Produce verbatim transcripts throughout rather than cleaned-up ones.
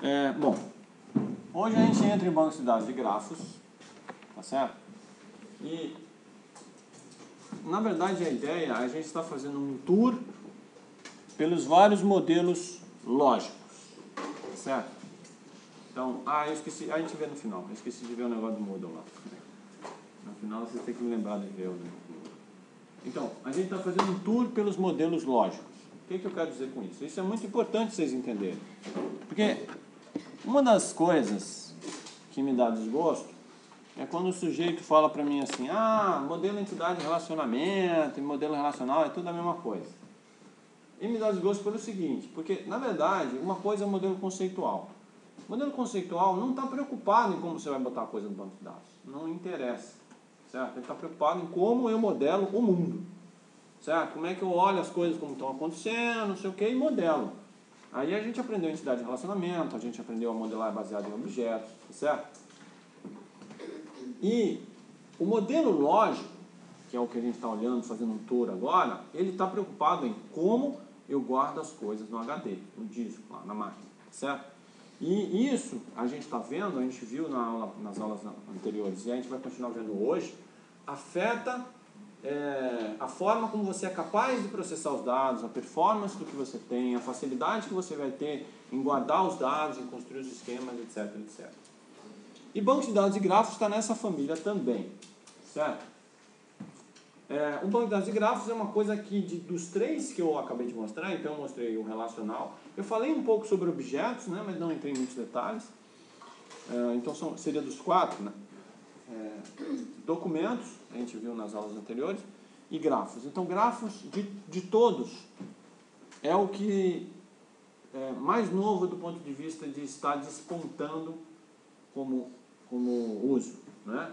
É, bom, hoje a gente entra em bancos de dados de grafos, tá certo? E, na verdade, a ideia é a gente está fazendo um tour pelos vários modelos lógicos, tá certo? Então, ah, eu esqueci, a gente vê no final, eu esqueci de ver o negócio do Moodle lá. No final você tem que me lembrar de ver o Moodle. Então, a gente está fazendo um tour pelos modelos lógicos. O que, que eu quero dizer com isso? Isso é muito importante vocês entenderem. Porque uma das coisas que me dá desgosto é quando o sujeito fala para mim assim, ah, modelo entidade de relacionamento e modelo relacional é tudo a mesma coisa. E me dá desgosto pelo seguinte, porque, na verdade, uma coisa é o modelo conceitual. O modelo conceitual não está preocupado em como você vai botar a coisa no banco de dados. Não interessa, certo? Ele está preocupado em como eu modelo o mundo, certo? Como é que eu olho as coisas como estão acontecendo, não sei o que, e modelo. Aí a gente aprendeu entidade de relacionamento, a gente aprendeu a modelar baseado em objetos, certo? E o modelo lógico, que é o que a gente está olhando, fazendo um tour agora, ele está preocupado em como eu guardo as coisas no H D, no disco, lá na máquina, certo? E isso a gente está vendo, a gente viu na aula, nas aulas anteriores e a gente vai continuar vendo hoje, afeta é, a forma como você é capaz de processar os dados, a performance do que você tem, a facilidade que você vai ter em guardar os dados, em construir os esquemas, etc, etcétera. E banco de dados de grafos está nessa família também, certo? É, um banco de dados de grafos é uma coisa que, de, dos três que eu acabei de mostrar, então eu mostrei o relacional. Eu falei um pouco sobre objetos, né, mas não entrei em muitos detalhes. É, então são, seria dos quatro, né? É, documentos, a gente viu nas aulas anteriores, e grafos. Então grafos de, de todos é o que é mais novo do ponto de vista de estar despontando como, como uso, né?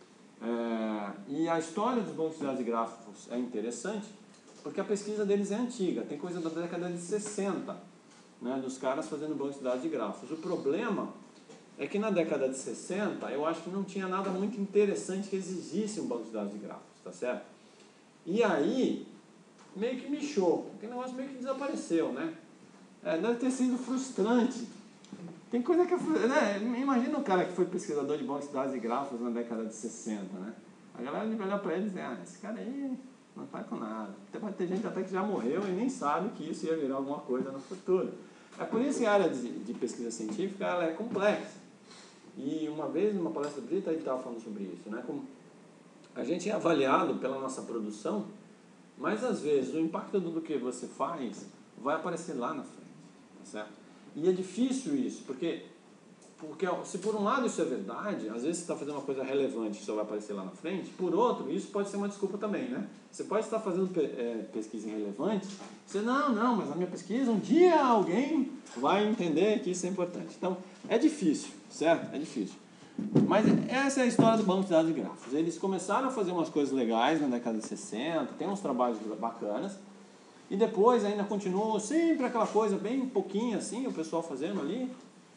É, e a história dos bancos de dados de grafos é interessante porque a pesquisa deles é antiga, tem coisa da década de sessenta, né, dos caras fazendo bancos de dados de grafos. O problema é que na década de sessenta eu acho que não tinha nada muito interessante que exigisse um banco de dados de grafos, tá certo? E aí meio que mexeu, aquele negócio meio que desapareceu, né? É, deve ter sido frustrante. Tem coisa que é, né? Imagina um cara que foi pesquisador de bancos de dados e grafos na década de sessenta, né? A galera de olhar para ele e dizer, ah, esse cara aí não faz com nada. Até pode ter gente até que já morreu e nem sabe que isso ia virar alguma coisa no futuro. É por isso que a área de, de pesquisa científica ela é complexa. E uma vez, numa palestra do Brito, a gente estava falando sobre isso, né? Como a gente é avaliado pela nossa produção, mas às vezes o impacto do que você faz vai aparecer lá na frente, tá certo? E é difícil isso, porque, porque se por um lado isso é verdade, às vezes você está fazendo uma coisa relevante que só vai aparecer lá na frente, por outro, isso pode ser uma desculpa também, né? Você pode estar fazendo é, pesquisa irrelevante, você, não, não, mas a minha pesquisa, um dia alguém vai entender que isso é importante. Então, é difícil, certo? É difícil. Mas essa é a história do banco de dados de grafos. Eles começaram a fazer umas coisas legais na década de sessenta, tem uns trabalhos bacanas, e depois ainda continuou sempre aquela coisa bem pouquinho assim, o pessoal fazendo ali.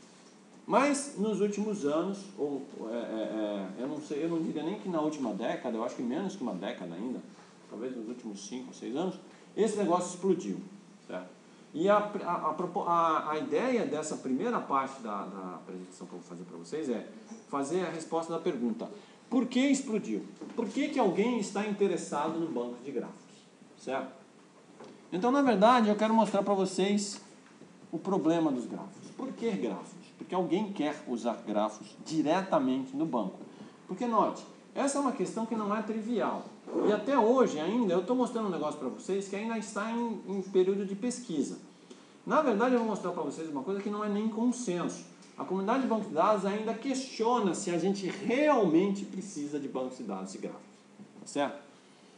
Mas nos últimos anos, ou é, é, eu não sei, eu não diria nem que na última década, eu acho que menos que uma década ainda, talvez nos últimos cinco, seis anos, esse negócio explodiu, certo? E a, a, a, a ideia dessa primeira parte da, da apresentação que eu vou fazer para vocês é fazer a resposta da pergunta: por que explodiu? Por que que alguém está interessado no banco de grafos, certo? Então, na verdade, eu quero mostrar para vocês o problema dos grafos. Por que grafos? Porque alguém quer usar grafos diretamente no banco. Porque, note, essa é uma questão que não é trivial. E até hoje ainda, eu estou mostrando um negócio para vocês que ainda está em, em período de pesquisa. Na verdade, eu vou mostrar para vocês uma coisa que não é nem consenso. A comunidade de bancos de dados ainda questiona se a gente realmente precisa de bancos de dados e grafos. Tá certo?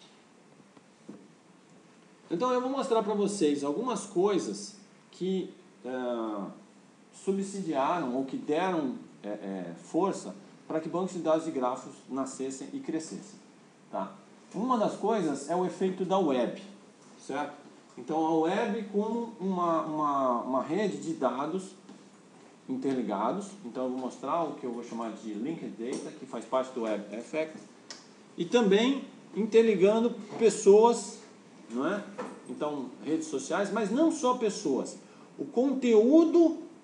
Então eu vou mostrar para vocês algumas coisas que é, subsidiaram ou que deram é, é, força para que bancos de dados e grafos nascessem e crescessem. Tá? Uma das coisas é o efeito da web, certo? Então a web como uma, uma, uma rede de dados interligados, então eu vou mostrar o que eu vou chamar de linked data, que faz parte do web effect, e também interligando pessoas, não é? Então, redes sociais, mas não só pessoas. O conteúdo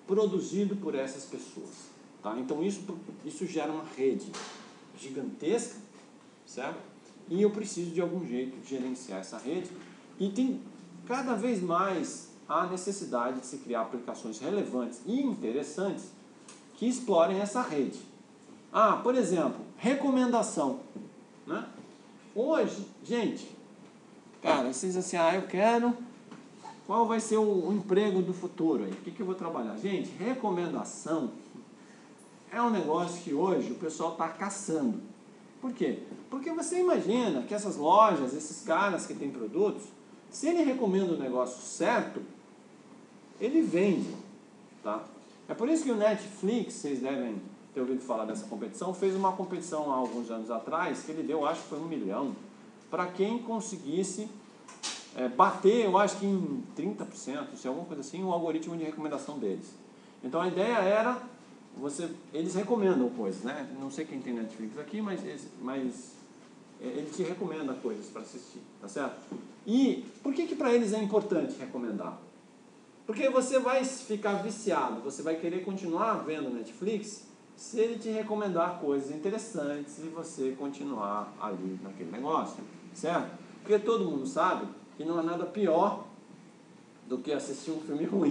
produzido por essas pessoas. Tá? Então isso, isso gera uma rede gigantesca, certo? E eu preciso de algum jeito de gerenciar essa rede. E tem cada vez mais a necessidade de se criar aplicações relevantes e interessantes que explorem essa rede. Ah, por exemplo, recomendação. Né? Hoje, gente, cara, vocês assim, ah, eu quero... Qual vai ser o, o emprego do futuro aí? O que, que eu vou trabalhar? Gente, recomendação é um negócio que hoje o pessoal está caçando. Por quê? Porque você imagina que essas lojas, esses caras que têm produtos, se ele recomenda o negócio certo, ele vende. Tá? É por isso que o Netflix, vocês devem ter ouvido falar dessa competição, fez uma competição há alguns anos atrás, que ele deu, acho que foi um milhão, para quem conseguisse é, bater, eu acho que em trinta por cento, se é alguma coisa assim, o algoritmo de recomendação deles. Então a ideia era, você, eles recomendam coisas, né? Não sei quem tem Netflix aqui, mas, mas ele te recomenda coisas para assistir, tá certo? E por que que para eles é importante recomendar? Porque você vai ficar viciado, você vai querer continuar vendo Netflix se ele te recomendar coisas interessantes e você continuar ali naquele negócio, certo? Porque todo mundo sabe que não há nada pior do que assistir um filme ruim.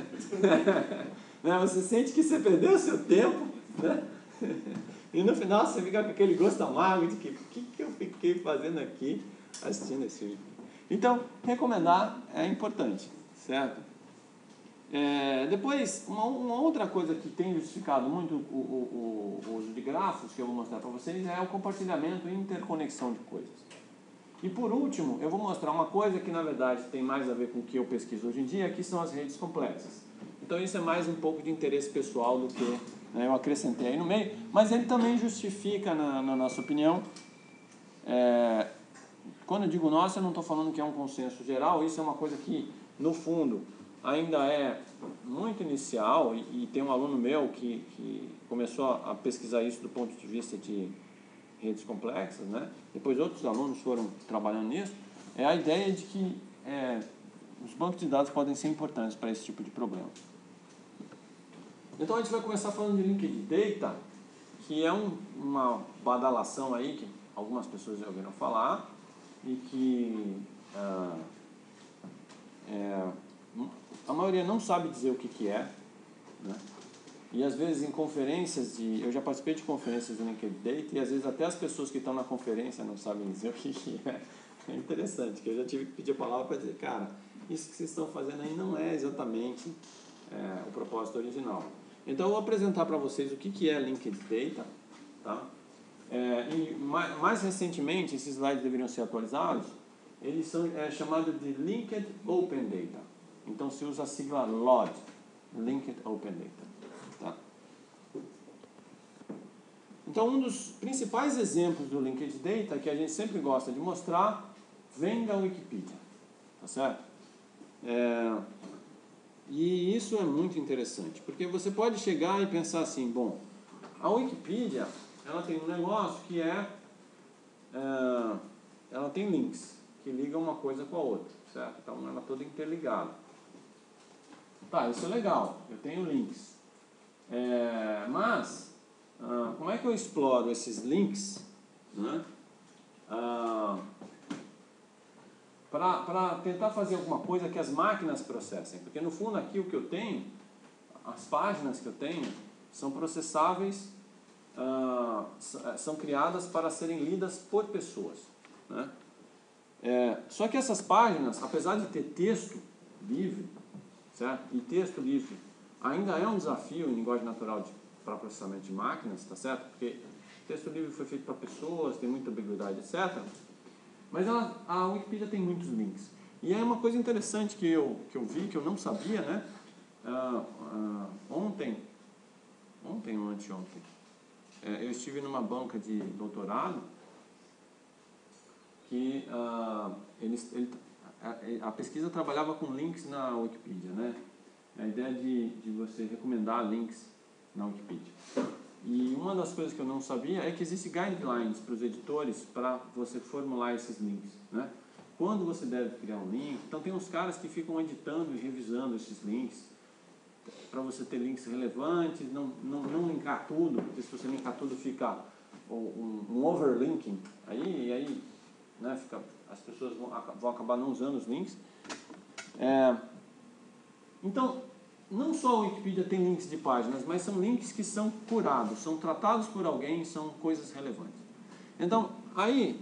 Né? Você sente que você perdeu o seu tempo, né? E no final você fica com aquele gosto amargo de que o que, que eu fiquei fazendo aqui assistindo esse filme. Então, recomendar é importante, certo? É, depois, uma, uma outra coisa que tem justificado muito o, o, o, o uso de grafos, que eu vou mostrar para vocês, é o compartilhamento e interconexão de coisas. E por último, eu vou mostrar uma coisa que na verdade tem mais a ver com o que eu pesquiso hoje em dia, que são as redes complexas. Então isso é mais um pouco de interesse pessoal do que, né, eu acrescentei aí no meio, mas ele também justifica, na, na nossa opinião, é, quando eu digo nossa, eu não estou falando que é um consenso geral, isso é uma coisa que, no fundo, ainda é muito inicial, e, e tem um aluno meu que, que começou a pesquisar isso do ponto de vista de redes complexas, né? Depois outros alunos foram trabalhando nisso, é a ideia de que é, os bancos de dados podem ser importantes para esse tipo de problema. Então a gente vai começar falando de Linked Data, que é um, uma badalação aí que algumas pessoas já ouviram falar e que ah, é, a maioria não sabe dizer o que, que é, né? E às vezes em conferências de... Eu já participei de conferências de Linked Data e às vezes até as pessoas que estão na conferência não sabem dizer o que, que é. É interessante, que eu já tive que pedir a palavra para dizer, cara, isso que vocês estão fazendo aí não é exatamente é, o propósito original. Então eu vou apresentar para vocês o que, que é Linked Data, tá? É, e mais, mais recentemente, esses slides deveriam ser atualizados, eles são é, chamados de Linked Open Data. Então se usa a sigla L O D, Linked Open Data. Tá? Então um dos principais exemplos do Linked Data que a gente sempre gosta de mostrar vem da Wikipedia, tá certo? É, e isso é muito interessante, porque você pode chegar e pensar assim, bom, a Wikipedia ela tem um negócio que é, é ela tem links que ligam uma coisa com a outra, certo? Então ela é toda interligada. Tá, isso é legal, eu tenho links. É, mas, ah, como é que eu exploro esses links, né, ah, para tentar fazer alguma coisa que as máquinas processem? Porque no fundo aqui o que eu tenho, as páginas que eu tenho, são processáveis, ah, são criadas para serem lidas por pessoas, né? É, só que essas páginas, apesar de ter texto livre, certo? E texto livre ainda é um desafio em linguagem natural para processamento de máquinas, tá certo? Porque texto livre foi feito para pessoas, tem muita ambiguidade, etcétera. Mas ela, a Wikipedia tem muitos links. E é uma coisa interessante que eu, que eu vi, que eu não sabia, né? Ah, ah, ontem, ontem ou anteontem, é, eu estive numa banca de doutorado que ah, eles, ele, a, a pesquisa trabalhava com links na Wikipedia, né? A ideia de, de você recomendar links na Wikipedia. E uma das coisas que eu não sabia é que existem guidelines para os editores para você formular esses links, né? Quando você deve criar um link. Então tem uns caras que ficam editando e revisando esses links. para você ter links relevantes, não, não, não linkar tudo, porque se você linkar tudo fica um, um overlinking, aí, aí né, fica, as pessoas vão, vão acabar não usando os links. É, então, não só o Wikipedia tem links de páginas, mas são links que são curados, são tratados por alguém, são coisas relevantes. Então, aí,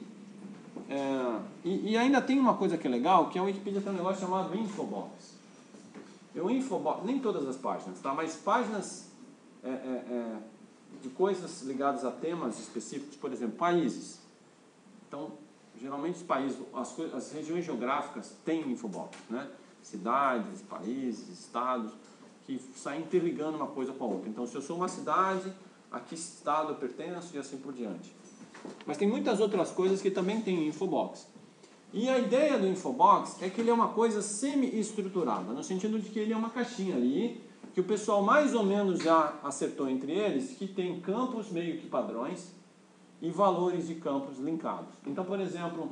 é, e, e ainda tem uma coisa que é legal, que a Wikipedia tem um negócio chamado Infobox. O Infobox, nem todas as páginas, tá? Mas páginas é, é, é, de coisas ligadas a temas específicos, por exemplo, países. Então, geralmente os países, as, as regiões geográficas têm Infobox, né? Cidades, países, estados, que saem interligando uma coisa com a outra. Então, se eu sou uma cidade, a que estado eu pertenço e assim por diante. Mas tem muitas outras coisas que também tem Infobox. E a ideia do Infobox é que ele é uma coisa semi-estruturada, no sentido de que ele é uma caixinha ali, que o pessoal mais ou menos já acertou entre eles, que tem campos meio que padrões e valores de campos linkados. Então, por exemplo,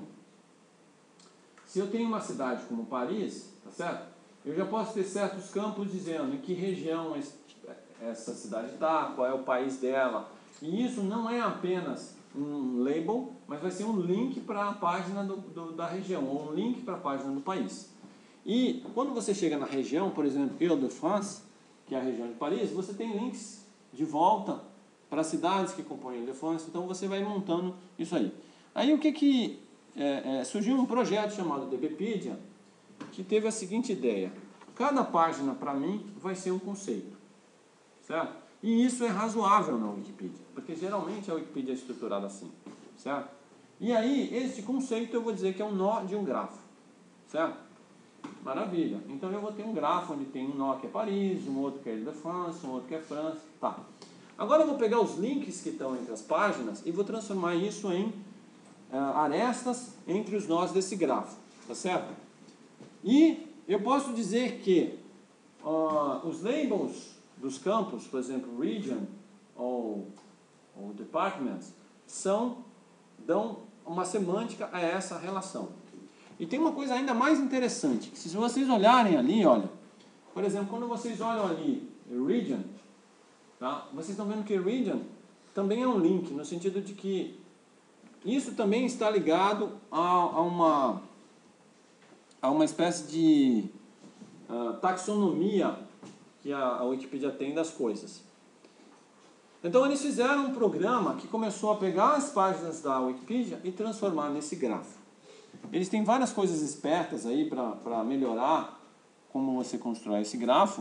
se eu tenho uma cidade como Paris, tá certo? Eu já posso ter certos campos dizendo em que região essa cidade está, qual é o país dela. E isso não é apenas um label, mas vai ser um link para a página do, do, da região, ou um link para a página do país. E quando você chega na região, por exemplo, Île-de-France, que é a região de Paris, você tem links de volta para as cidades que compõem Île-de-France, então você vai montando isso aí. Aí o que que... É, é, surgiu um projeto chamado DBpedia, que teve a seguinte ideia: cada página para mim vai ser um conceito, certo? E isso é razoável na Wikipedia, porque geralmente a Wikipedia é estruturada assim, certo? E aí, este conceito eu vou dizer que é um nó de um grafo, certo? Maravilha. Então eu vou ter um grafo onde tem um nó que é Paris, um outro que é Île-de-France, um outro que é França, tá. Agora eu vou pegar os links que estão entre as páginas e vou transformar isso em uh, arestas entre os nós desse grafo, tá certo? E eu posso dizer que uh, os labels dos campos, por exemplo, region ou, ou departments, são, dão uma semântica a essa relação. E tem uma coisa ainda mais interessante, que se vocês olharem ali, olha, por exemplo, quando vocês olham ali, region, tá? Vocês estão vendo que region também é um link, no sentido de que isso também está ligado a, a, uma, a uma espécie de uh, taxonomia que a, a Wikipedia tem das coisas. Então eles fizeram um programa que começou a pegar as páginas da Wikipedia e transformar nesse grafo. Eles têm várias coisas espertas aí para melhorar como você constrói esse grafo.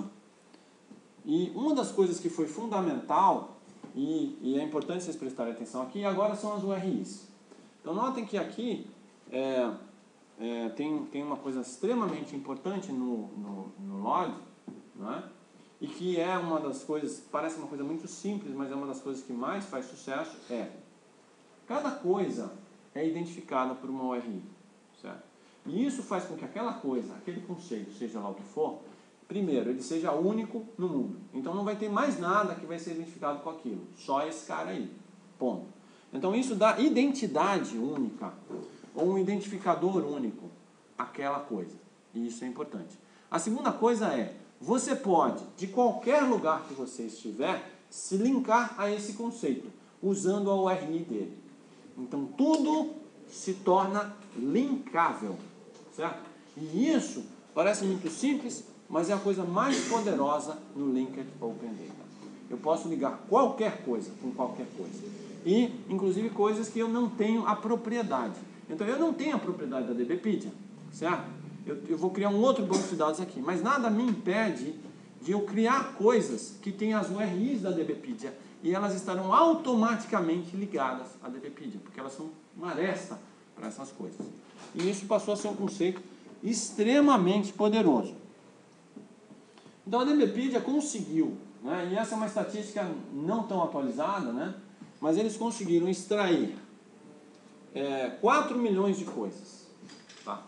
E uma das coisas que foi fundamental, e, e é importante vocês prestarem atenção aqui, agora são as U R Is. Então notem que aqui é, é, tem, tem uma coisa extremamente importante no, no, no log, não é? E que é uma das coisas, parece uma coisa muito simples, mas é uma das coisas que mais faz sucesso, é cada coisa é identificada por uma U R I, certo? E isso faz com que aquela coisa, aquele conceito, seja lá o que for, primeiro, ele seja único no mundo. Então não vai ter mais nada que vai ser identificado com aquilo, só esse cara aí, ponto. Então isso dá identidade única, ou um identificador único, àquela coisa, e isso é importante. A segunda coisa é, você pode, de qualquer lugar que você estiver, se linkar a esse conceito, usando a U R I dele. Então, tudo se torna linkável, certo? E isso parece muito simples, mas é a coisa mais poderosa no Linked Open Data. Eu posso ligar qualquer coisa com qualquer coisa. E, inclusive, coisas que eu não tenho a propriedade. Então, eu não tenho a propriedade da DBpedia, certo? Eu, eu vou criar um outro banco de dados aqui, mas nada me impede de eu criar coisas que têm as U R Is da DBpedia e elas estarão automaticamente ligadas à DBpedia, porque elas são uma aresta para essas coisas. E isso passou a ser um conceito extremamente poderoso. Então a DBpedia conseguiu, né, e essa é uma estatística não tão atualizada, né, mas eles conseguiram extrair é, quatro milhões de coisas. Tá?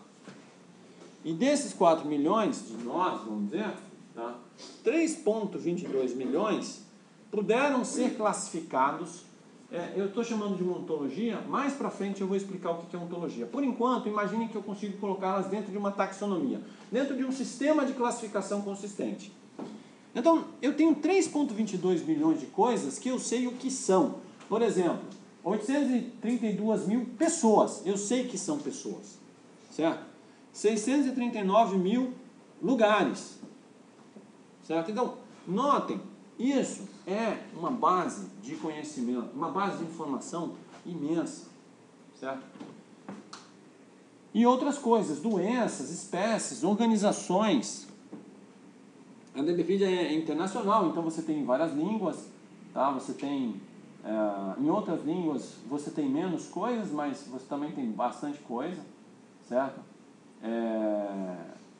E desses quatro milhões de nós, vamos dizer, tá, três vírgula vinte e dois milhões puderam ser classificados, é, eu estou chamando de uma ontologia, mais para frente eu vou explicar o que é ontologia. Por enquanto, imagine que eu consigo colocá-las dentro de uma taxonomia, dentro de um sistema de classificação consistente. Então, eu tenho três vírgula vinte e dois milhões de coisas que eu sei o que são. Por exemplo, oitocentos e trinta e duas mil pessoas, eu sei que são pessoas, certo? seiscentos e trinta e nove mil lugares, certo? Então, notem, isso é uma base de conhecimento, uma base de informação imensa, certo? E outras coisas, doenças, espécies, organizações. A DBpedia é internacional, então você tem várias línguas, tá? Você tem, é, em outras línguas você tem menos coisas, mas você também tem bastante coisa, certo? É,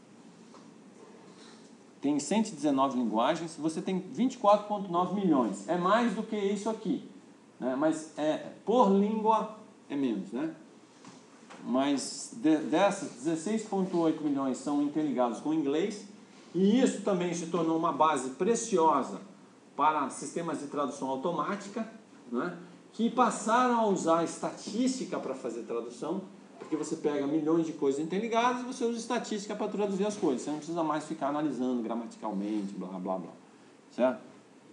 tem cento e dezenove linguagens, você tem vinte e quatro vírgula nove milhões, é mais do que isso aqui, né? Mas é, por língua é menos, né? Mas de, dessas, dezesseis vírgula oito milhões são interligados com o inglês, e isso também se tornou uma base preciosa para sistemas de tradução automática, né? Que passaram a usar estatística para fazer tradução, porque você pega milhões de coisas interligadas e você usa estatística para traduzir as coisas. Você não precisa mais ficar analisando gramaticalmente, blá, blá, blá. Certo?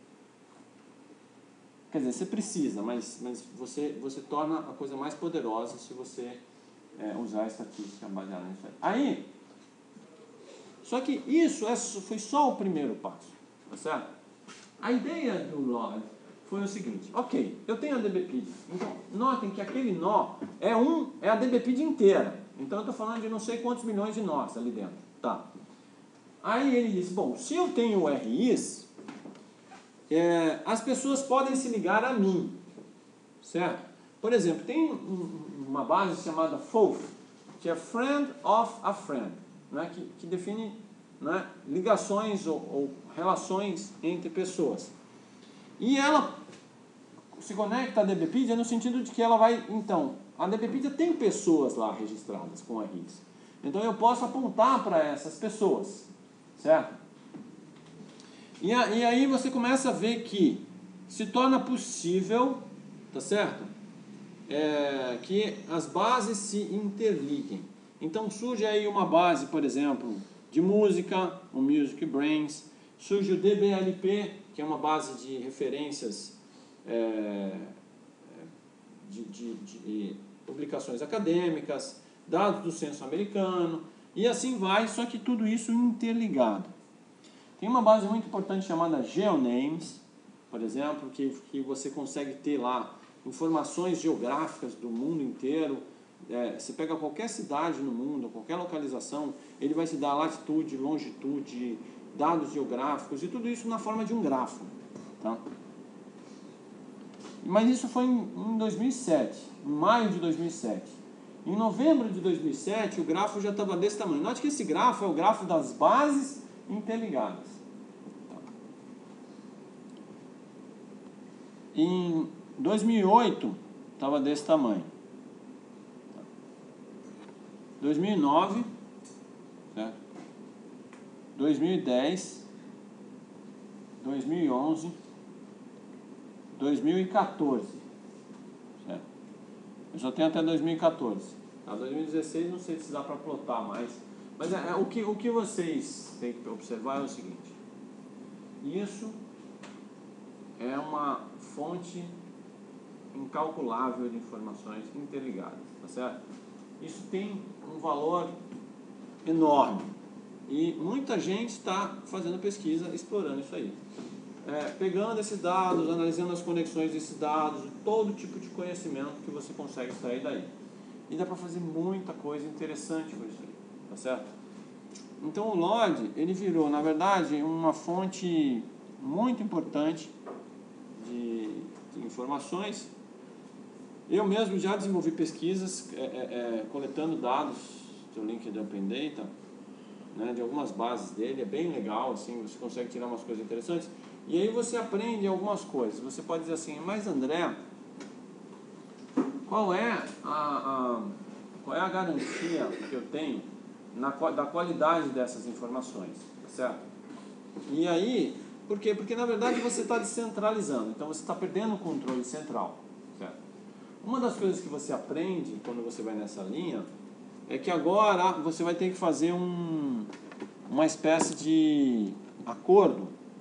Quer dizer, você precisa, mas, mas você, você torna a coisa mais poderosa se você é, usar a estatística baseada nisso aí. Aí, só que isso é, foi só o primeiro passo. Tá certo? A ideia do Lord foi o seguinte: ok, eu tenho a DBpedia, então notem que aquele nó é, um, é a DBpedia inteira, então eu estou falando de não sei quantos milhões de nós ali dentro, tá? Aí ele disse, bom, se eu tenho o R Is, é, as pessoas podem se ligar a mim, certo? Por exemplo, tem um, uma base chamada F O F, que é Friend of a Friend, né? que, que define, né, ligações ou, ou relações entre pessoas. E ela se conecta à DBpedia no sentido de que ela vai, então, a DBpedia tem pessoas lá registradas com R Is. Então eu posso apontar para essas pessoas, certo? E, a, e aí você começa a ver que se torna possível, tá certo? É, que as bases se interliguem. Então surge aí uma base, por exemplo, de música, o Music Brains, surge o D B L P, que é uma base de referências é, de, de, de publicações acadêmicas, dados do censo americano, e assim vai, só que tudo isso interligado. Tem uma base muito importante chamada GeoNames, por exemplo, que, que você consegue ter lá informações geográficas do mundo inteiro. É, você pega qualquer cidade no mundo, qualquer localização, ele vai te dar latitude, longitude, dados geográficos e tudo isso na forma de um grafo, tá? Mas isso foi em, em dois mil e sete, em maio de dois mil e sete. Em novembro de dois mil e sete, o grafo já estava desse tamanho. Note que esse grafo é o grafo das bases interligadas. Tá? Em dois mil e oito, estava desse tamanho. Tá? dois mil e nove, certo? dois mil e dez, dois mil e onze, dois mil e quatorze, certo? Eu só tenho até dois mil e quatorze. Tá? dois mil e dezesseis não sei se dá para plotar mais, mas é, é, o, que, o que vocês têm que observar é o seguinte: isso é uma fonte incalculável de informações interligadas, tá certo? Isso tem um valor enorme. E muita gente está fazendo pesquisa, explorando isso aí. É, pegando esses dados, analisando as conexões desses dados, todo tipo de conhecimento que você consegue extrair daí. E dá para fazer muita coisa interessante com isso aí, tá certo? Então o Lord, ele virou, na verdade, uma fonte muito importante de, de informações. Eu mesmo já desenvolvi pesquisas é, é, é, coletando dados do LinkedIn Open Data, né, de algumas bases dele, é bem legal, assim, você consegue tirar umas coisas interessantes, e aí você aprende algumas coisas. Você pode dizer assim, mas André, qual é a, a, qual é a garantia que eu tenho na, da qualidade dessas informações, tá certo? E aí, por quê? Porque na verdade você está descentralizando, então você está perdendo o controle central, certo? Uma das coisas que você aprende quando você vai nessa linha é que agora você vai ter que fazer um, uma espécie de acordo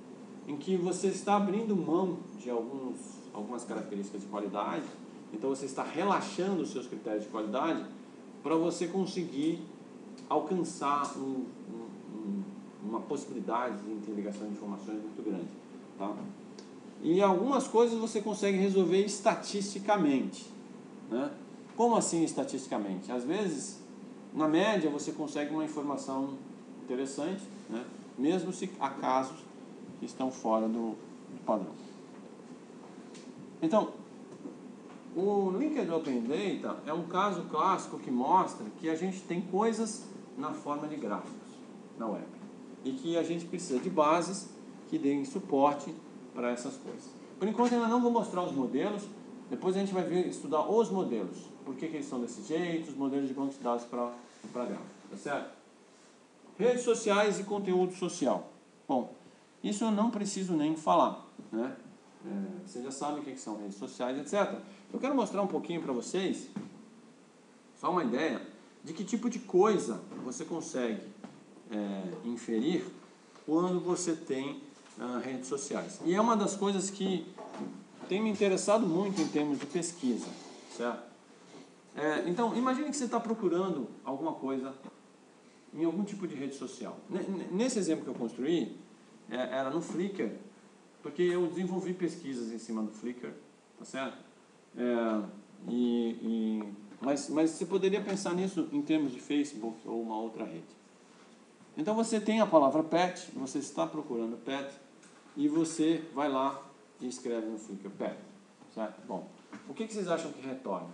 em que você está abrindo mão de alguns, algumas características de qualidade, então você está relaxando os seus critérios de qualidade para você conseguir alcançar um, um, um, uma possibilidade de interligação de informações muito grande. Tá? E algumas coisas você consegue resolver estatisticamente. Né? Como assim estatisticamente? Às vezes, na média, você consegue uma informação interessante, né? Mesmo se há casos que estão fora do, do padrão. Então, o Linked Open Data é um caso clássico que mostra que a gente tem coisas na forma de gráficos na web e que a gente precisa de bases que deem suporte para essas coisas. Por enquanto, eu ainda não vou mostrar os modelos, depois a gente vai ver, estudar os modelos, por que, que eles são desse jeito, os modelos de banco de dados para gráficos, tá certo? Redes sociais e conteúdo social. Bom, isso eu não preciso nem falar, né? É, vocês já sabem o que são redes sociais, etcétera. Eu quero mostrar um pouquinho para vocês, só uma ideia, de que tipo de coisa você consegue é, inferir quando você tem ah, redes sociais. E é uma das coisas que tem me interessado muito em termos de pesquisa, certo? É, então, imagine que você está procurando alguma coisa em algum tipo de rede social. Nesse exemplo que eu construí, é, era no Flickr, porque eu desenvolvi pesquisas em cima do Flickr, tá certo? É, e, e, mas, mas você poderia pensar nisso em termos de Facebook ou uma outra rede. Então você tem a palavra pet, você está procurando pet, e você vai lá e escreve no Flickr pet, certo? Bom, o que, que vocês acham que retorna?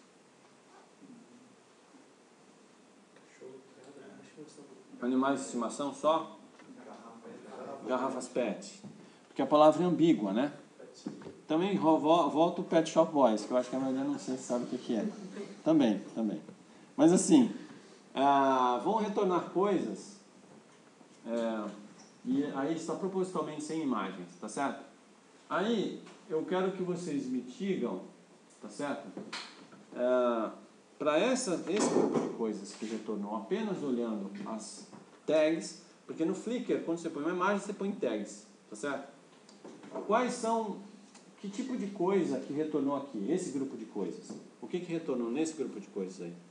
Animais de estimação só? Garrafas pet. Porque a palavra é ambígua, né? Também volta o Pet Shop Boys, que eu acho que a maioria não sei se sabe o que, que é. Também, também. Mas assim, ah, vão retornar coisas, é, e aí está propositalmente sem imagens, tá certo? Aí eu quero que vocês me digam, tá certo? É, para essa, esse grupo de coisas que retornou apenas olhando as tags, porque no Flickr, quando você põe uma imagem, você põe tags, tá certo? Quais são, que tipo de coisa que retornou aqui, esse grupo de coisas? O que que retornou nesse grupo de coisas aí?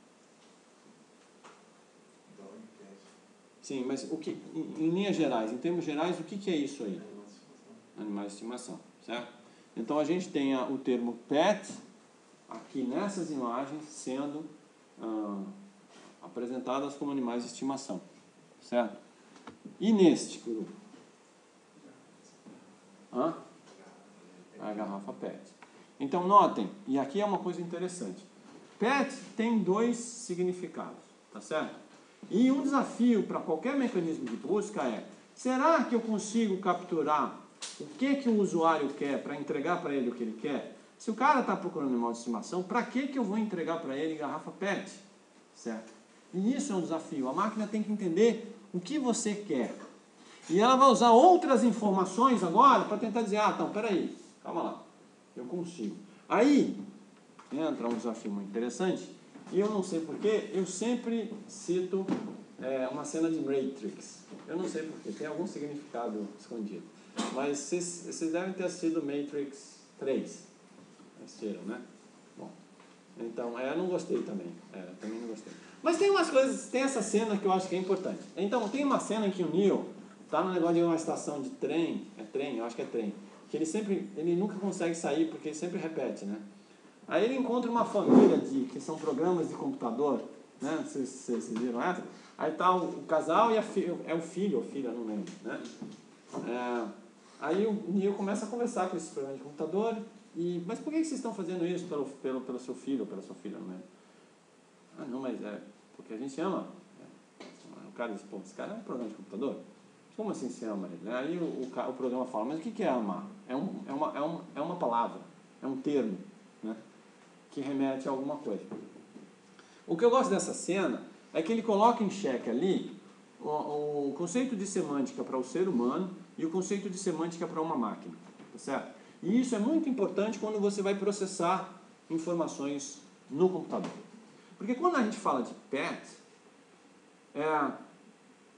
Sim, mas o que, em, em linhas gerais, em termos gerais, o que que é isso aí? Animais de estimação, certo? Então a gente tem a, o termo pet aqui nessas imagens sendo ah, apresentadas como animais de estimação, certo? E neste grupo? Hã? A garrafa pet. Então notem, e aqui é uma coisa interessante, pet tem dois significados, tá certo? E um desafio para qualquer mecanismo de busca é, será que eu consigo capturar o que, que o usuário quer para entregar para ele o que ele quer? Se o cara está procurando animal de estimação, para que, que eu vou entregar para ele garrafa pet? Certo? E isso é um desafio. A máquina tem que entender o que você quer. E ela vai usar outras informações agora para tentar dizer, ah, então, peraí, calma lá, eu consigo. Aí, entra um desafio muito interessante, e eu não sei porquê, eu sempre cito é, uma cena de Matrix. Eu não sei porquê, tem algum significado escondido. Mas vocês, vocês devem ter assistido Matrix três. Assistiram, né? Bom, então, é, eu não gostei também. É, também não gostei. Mas tem umas coisas, tem essa cena que eu acho que é importante. Então, tem uma cena em que o Neo está no negócio de uma estação de trem, é trem, eu acho que é trem, que ele sempre, ele nunca consegue sair porque ele sempre repete, né? Aí ele encontra uma família de, que são programas de computador, né? Vocês, vocês viram essa? Aí tá o, o casal e a fi, é o filho ou filha, não lembro, né? É, aí o Neo começa a conversar com esse programa de computador e, mas por que vocês estão fazendo isso pelo, pelo, pelo seu filho ou pela sua filha, não lembro? Ah, não, mas é porque a gente ama. O cara diz, pô, esse cara é um programa de computador? Como assim se ama ele? Aí o, o, o programa fala, mas o que é amar? É, um, é, uma, é, um, é uma palavra, é um termo, né, que remete a alguma coisa. O que eu gosto dessa cena é que ele coloca em xeque ali o, o conceito de semântica para o ser humano e o conceito de semântica para uma máquina, tá certo? E isso é muito importante quando você vai processar informações no computador. Porque quando a gente fala de pet, é,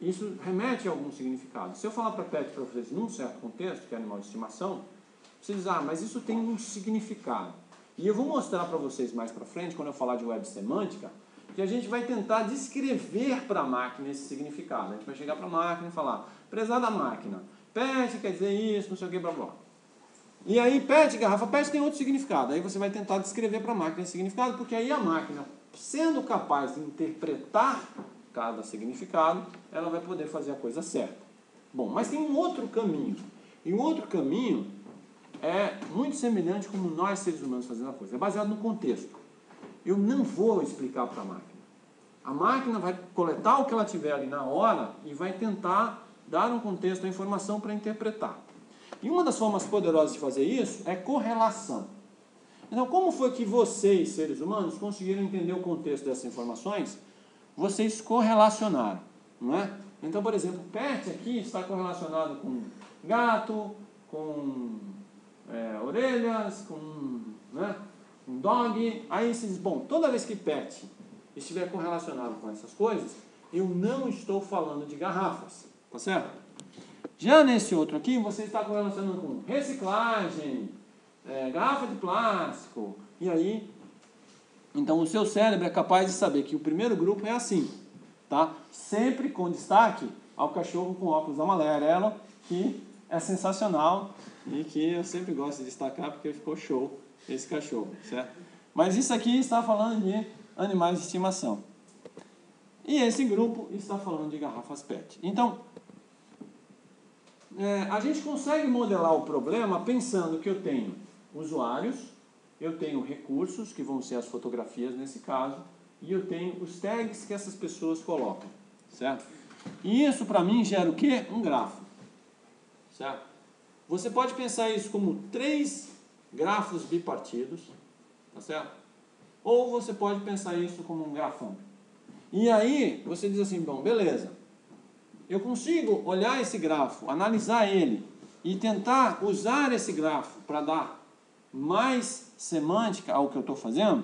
isso remete a algum significado. Se eu falar para pet para vocês num certo contexto, que é animal de estimação, vocês dizem, ah, mas isso tem um significado. E eu vou mostrar para vocês mais para frente, quando eu falar de web semântica, que a gente vai tentar descrever para a máquina esse significado. A gente vai chegar para a máquina e falar, prezada máquina, pet quer dizer isso, não sei o que, blá blá. E aí pet, garrafa pet tem outro significado. Aí você vai tentar descrever para a máquina esse significado, porque aí a máquina, sendo capaz de interpretar cada significado, ela vai poder fazer a coisa certa. Bom, mas tem um outro caminho. E um outro caminho é muito semelhante como nós, seres humanos, fazemos a coisa. É baseado no contexto. Eu não vou explicar para a máquina. A máquina vai coletar o que ela tiver ali na hora e vai tentar dar um contexto, a informação para interpretar. E uma das formas poderosas de fazer isso é correlação. Então, como foi que vocês, seres humanos, conseguiram entender o contexto dessas informações? Vocês correlacionaram, não é? Então, por exemplo, pet aqui está correlacionado com gato, com é, orelhas, com, né, um dog. Aí vocês, bom, toda vez que pet estiver correlacionado com essas coisas, eu não estou falando de garrafas, tá certo? Já nesse outro aqui, você está correlacionando com reciclagem, é, garrafa de plástico, e aí, então o seu cérebro é capaz de saber que o primeiro grupo é assim, tá? Sempre com destaque ao cachorro com óculos amarelo, que é sensacional e que eu sempre gosto de destacar porque ficou show esse cachorro, certo? Mas isso aqui está falando de animais de estimação. E esse grupo está falando de garrafas pet. Então, é, a gente consegue modelar o problema pensando que eu tenho usuários, eu tenho recursos, que vão ser as fotografias nesse caso, e eu tenho os tags que essas pessoas colocam, certo? E isso para mim gera o quê? Um grafo, certo? Você pode pensar isso como três grafos bipartidos, tá certo? Ou você pode pensar isso como um grafão. E aí você diz assim, bom, beleza, eu consigo olhar esse grafo, analisar ele e tentar usar esse grafo para dar mais semântica ao que eu estou fazendo?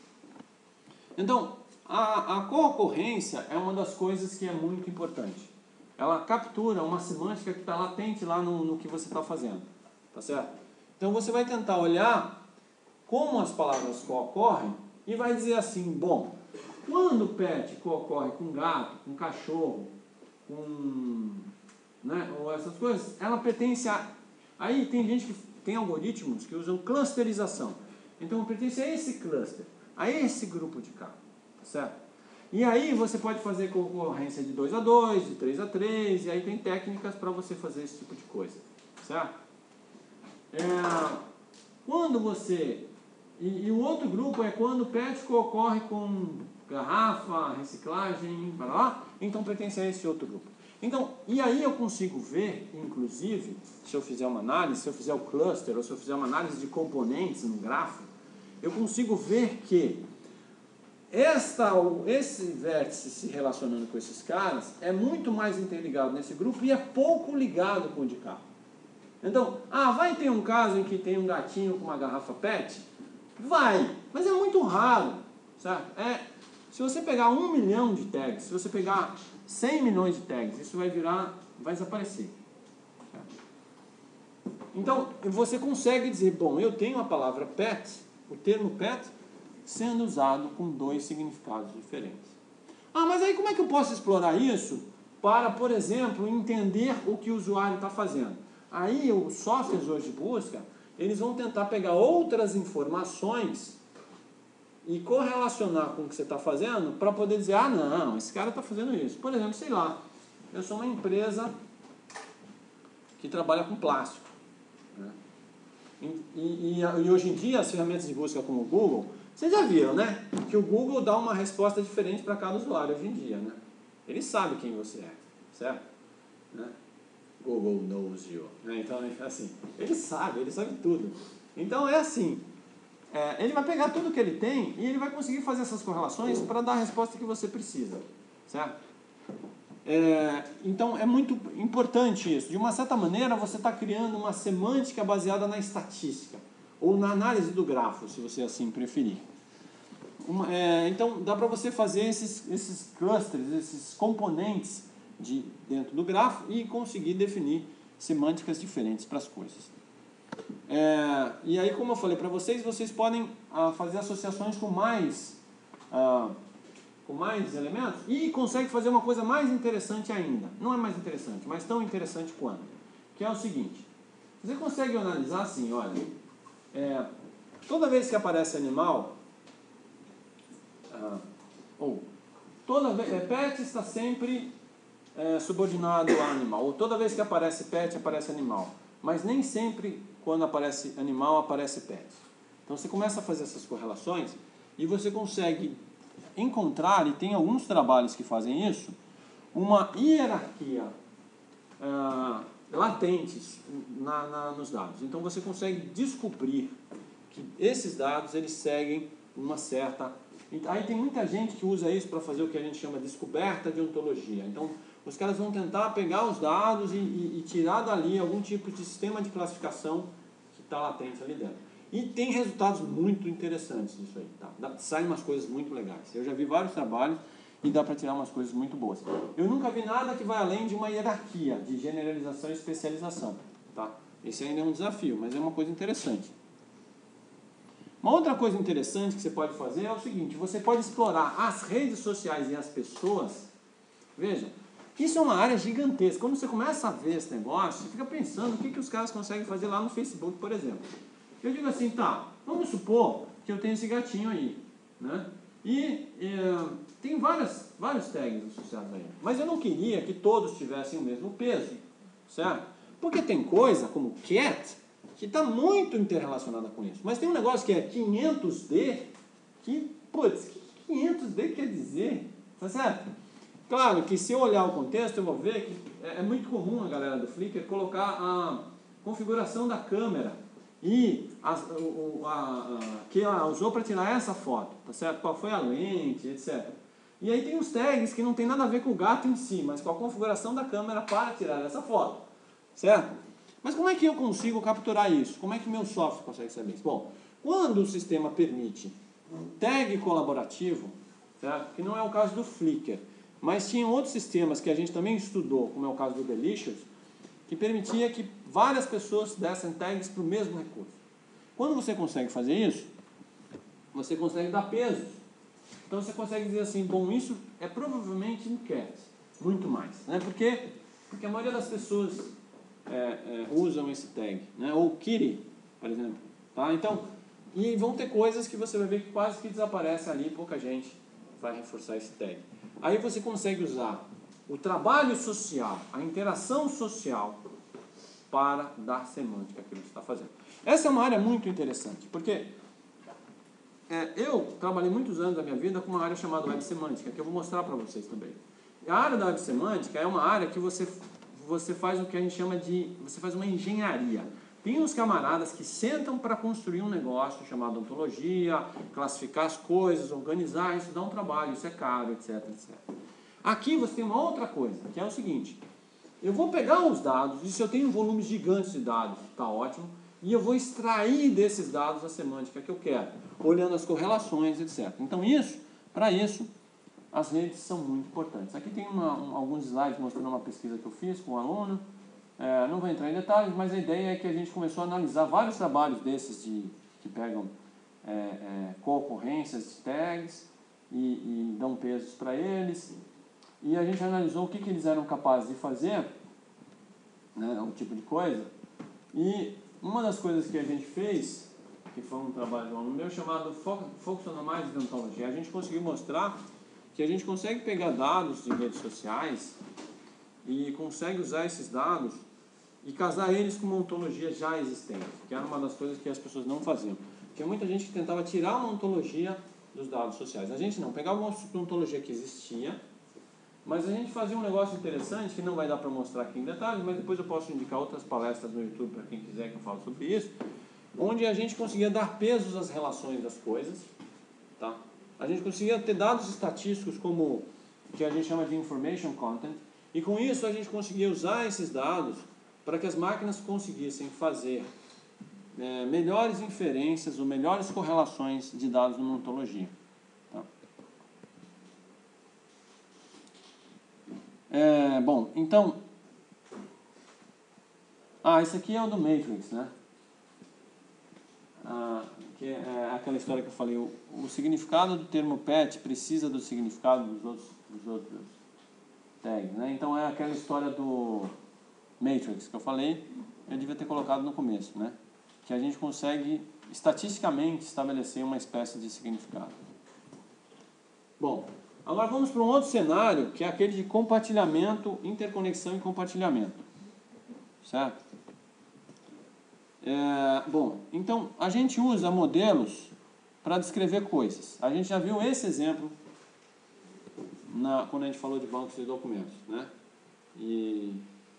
Então, a, a co-ocorrência é uma das coisas que é muito importante. Ela captura uma semântica que está latente lá no, no que você está fazendo, tá certo? Então você vai tentar olhar como as palavras co-ocorrem e vai dizer assim, bom, quando pet co-ocorre com gato, com cachorro, com, né, ou essas coisas, ela pertence a... Aí tem gente que tem algoritmos que usam clusterização. Então pertence a esse cluster, a esse grupo de cá, tá certo? E aí você pode fazer concorrência de dois a dois, de três a três, e aí tem técnicas para você fazer esse tipo de coisa, certo? É, quando você... E, e o outro grupo é quando o pet ocorre com garrafa, reciclagem, blá, blá, então pertence a esse outro grupo. Então, e aí eu consigo ver, inclusive, se eu fizer uma análise, se eu fizer o cluster, ou se eu fizer uma análise de componentes no grafo, eu consigo ver que esta, esse vértice se relacionando com esses caras é muito mais interligado nesse grupo e é pouco ligado com o de cá. Então, ah, vai ter um caso em que tem um gatinho com uma garrafa pet? Vai, mas é muito raro, certo? É, se você pegar um milhão de tags, se você pegar cem milhões de tags, isso vai virar, vai desaparecer. Certo? Então, você consegue dizer, bom, eu tenho a palavra pet, o termo pet, sendo usado com dois significados diferentes. Ah, mas aí como é que eu posso explorar isso para, por exemplo, entender o que o usuário está fazendo? Aí os softwares hoje de busca, eles vão tentar pegar outras informações e correlacionar com o que você está fazendo para poder dizer, ah não, esse cara está fazendo isso. Por exemplo, sei lá, eu sou uma empresa que trabalha com plástico, né? E, e, e hoje em dia as ferramentas de busca como o Google, vocês já viram, né? Que o Google dá uma resposta diferente para cada usuário hoje em dia, né? Ele sabe quem você é, certo? Né? Google knows you. Né? Então, assim, ele sabe, ele sabe tudo. Então, é assim, é, ele vai pegar tudo que ele tem e ele vai conseguir fazer essas correlações para dar a resposta que você precisa, certo? É, então, é muito importante isso. De uma certa maneira, você está criando uma semântica baseada na estatística, ou na análise do grafo, se você assim preferir. Uma, é, então, dá para você fazer esses, esses clusters, esses componentes de, dentro do grafo e conseguir definir semânticas diferentes para as coisas. É, e aí, como eu falei para vocês, vocês podem ah, fazer associações com mais, ah, com mais elementos e consegue fazer uma coisa mais interessante ainda. Não é mais interessante, mas tão interessante quanto. Que é o seguinte, você consegue analisar assim, olha, é, toda vez que aparece animal, ah, ou toda vez, é, pet está sempre é, subordinado a animal, ou toda vez que aparece pet, aparece animal. Mas nem sempre, quando aparece animal, aparece pet. Então você começa a fazer essas correlações e você consegue encontrar, e tem alguns trabalhos que fazem isso, uma hierarquia ah, latente na, na, nos dados. Então você consegue descobrir que esses dados eles seguem uma certa... Aí tem muita gente que usa isso para fazer o que a gente chama de descoberta de ontologia. Então os caras vão tentar pegar os dados e, e, e tirar dali algum tipo de sistema de classificação que está latente ali dentro. E tem resultados muito interessantes disso aí. Tá? Dá, saem umas coisas muito legais. Eu já vi vários trabalhos e dá para tirar umas coisas muito boas. Eu nunca vi nada que vai além de uma hierarquia de generalização e especialização. Tá? Esse ainda é um desafio, mas é uma coisa interessante. Uma outra coisa interessante que você pode fazer é o seguinte, você pode explorar as redes sociais e as pessoas. Veja, isso é uma área gigantesca. Quando você começa a ver esse negócio, você fica pensando o que, que os caras conseguem fazer lá no Facebook, por exemplo. Eu digo assim, tá, vamos supor que eu tenho esse gatinho aí, né? E é, tem várias, vários tags associados a ele. Mas eu não queria que todos tivessem o mesmo peso, certo? Porque tem coisa como cat que está muito interrelacionada com isso. Mas tem um negócio que é quinhentos D, que, putz, o que quinhentos D quer dizer? Tá certo? Claro que se eu olhar o contexto, eu vou ver que é muito comum a galera do Flickr colocar a configuração da câmera e a, a, a, que ela usou para tirar essa foto, tá certo? Qual foi a lente, etcétera. E aí tem os tags que não tem nada a ver com o gato em si, mas com a configuração da câmera para tirar essa foto, certo? Mas como é que eu consigo capturar isso? Como é que meu software consegue saber isso? Bom, quando o sistema permite tag colaborativo, certo? Que não é o caso do Flickr, mas tinha outros sistemas que a gente também estudou, como é o caso do Delicious, que permitia que várias pessoas dessem tags para o mesmo recurso. Quando você consegue fazer isso, você consegue dar pesos. Então você consegue dizer assim, bom, isso é provavelmente um cat, muito mais. Né? Por quê? Porque a maioria das pessoas é, é, usam esse tag, né? Ou kitty, por exemplo. Tá? Então, e vão ter coisas que você vai ver que quase que desaparece ali, pouca gente vai reforçar esse tag. Aí você consegue usar o trabalho social, a interação social para dar semântica àquilo que você está fazendo. Essa é uma área muito interessante, porque é, eu trabalhei muitos anos da minha vida com uma área chamada web semântica, que eu vou mostrar para vocês também. A área da web semântica é uma área que você, você faz o que a gente chama de, você faz uma engenharia. Tem uns camaradas que sentam para construir um negócio chamado ontologia, classificar as coisas, organizar, isso dá um trabalho, isso é caro, etc, etcétera. Aqui você tem uma outra coisa, que é o seguinte, eu vou pegar os dados, e se eu tenho volumes gigantes de dados, está ótimo, e eu vou extrair desses dados a semântica que eu quero, olhando as correlações, etcétera. Então isso, para isso, as redes são muito importantes. Aqui tem uma, um, alguns slides mostrando uma pesquisa que eu fiz com um aluno, é, não vou entrar em detalhes, mas a ideia é que a gente começou a analisar vários trabalhos desses de, que pegam é, é, co-ocorrências de tags e, e dão pesos para eles, e a gente analisou o que, que eles eram capazes de fazer, né, um tipo de coisa, e uma das coisas que a gente fez, que foi um trabalho de um aluno meu, chamado Focus on Análise de Ontologia, a gente conseguiu mostrar que a gente consegue pegar dados de redes sociais e consegue usar esses dados e casar eles com uma ontologia já existente, que era uma das coisas que as pessoas não faziam. Tinha muita gente que tentava tirar uma ontologia dos dados sociais. A gente não, pegava uma ontologia que existia, mas a gente fazia um negócio interessante, que não vai dar para mostrar aqui em detalhes, mas depois eu posso indicar outras palestras no YouTube para quem quiser que eu fale sobre isso, onde a gente conseguia dar pesos às relações das coisas, tá? A gente conseguia ter dados estatísticos como que a gente chama de information content, e com isso a gente conseguia usar esses dados para que as máquinas conseguissem fazer é, melhores inferências ou melhores correlações de dados numa ontologia. Tá? É, bom, então... Ah, esse aqui é o do Matrix, né? Ah, que é, é aquela história que eu falei, o, o significado do termo pet precisa do significado dos outros, dos outros tags, né? Então é aquela história do Matrix que eu falei, eu devia ter colocado no começo, né? Que a gente consegue estatisticamente estabelecer uma espécie de significado. Bom, agora vamos para um outro cenário, que é aquele de compartilhamento, interconexão e compartilhamento. Certo? É, bom, então a gente usa modelos para descrever coisas. A gente já viu esse exemplo na, quando a gente falou de bancos de documentos, né? E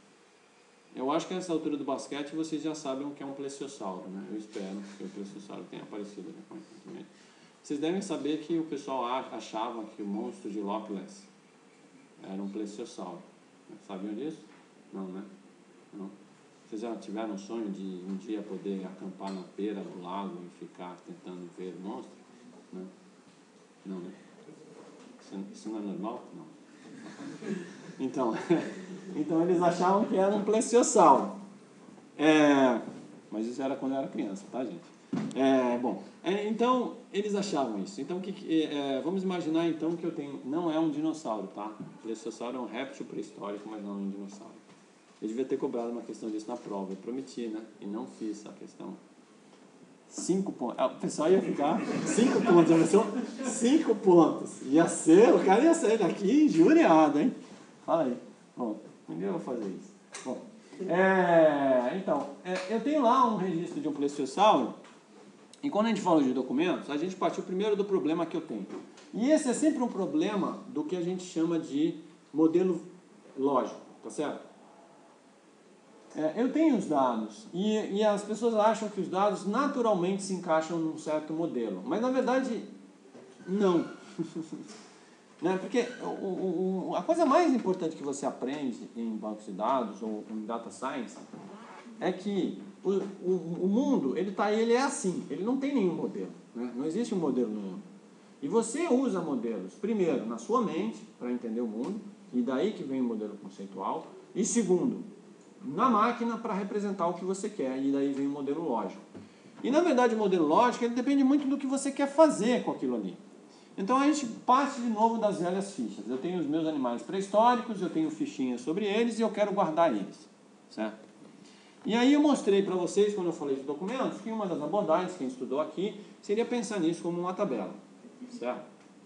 eu acho que nessa altura do basquete vocês já sabem o que é um plesiosauro, né? Eu espero que o plesiosauro tenha aparecido também. Vocês devem saber que o pessoal achava que o monstro de Loch Ness era um plesiosauro. Sabiam disso? Não, né? Não. Vocês já tiveram um sonho de um dia poder acampar na beira do lago e ficar tentando ver o monstro? Não? Não, né? Isso, isso não é normal? Não. Então, então eles achavam que era um plesiosauro. É, mas isso era quando eu era criança, tá, gente? É, bom, é, então eles achavam isso. Então, que, é, vamos imaginar então que eu tenho... Não é um dinossauro, tá? O plesiosauro é um réptil pré-histórico, mas não é um dinossauro. Eu devia ter cobrado uma questão disso na prova, eu prometi, né? E não fiz a questão. Cinco pontos. O pessoal ia ficar cinco pontos, ia ser cinco pontos. Ia ser, o cara ia sair daqui injuriado, hein? Fala aí. Bom, ninguém vai fazer isso. Bom, é, então, é, eu tenho lá um registro de um plesiosauro, e quando a gente fala de documentos, a gente partiu primeiro do problema que eu tenho. E esse é sempre um problema do que a gente chama de modelo lógico, tá certo? É, eu tenho os dados e, e as pessoas acham que os dados naturalmente se encaixam num certo modelo, mas na verdade não. Né? Porque o, o, a coisa mais importante que você aprende em bancos de dados ou em data science é que o, o, o mundo ele, tá, ele é assim, ele não tem nenhum modelo, né? Não existe um modelo no mundo. E você usa modelos, primeiro, na sua mente para entender o mundo, e daí que vem o modelo conceitual, e segundo, na máquina para representar o que você quer, e daí vem o modelo lógico. E na verdade o modelo lógico ele depende muito do que você quer fazer com aquilo ali. Então a gente parte de novo das velhas fichas. Eu tenho os meus animais pré-históricos, eu tenho fichinhas sobre eles e eu quero guardar eles, certo? E aí eu mostrei para vocês, quando eu falei de documentos, que uma das abordagens, quem estudou aqui, seria pensar nisso como uma tabela, certo?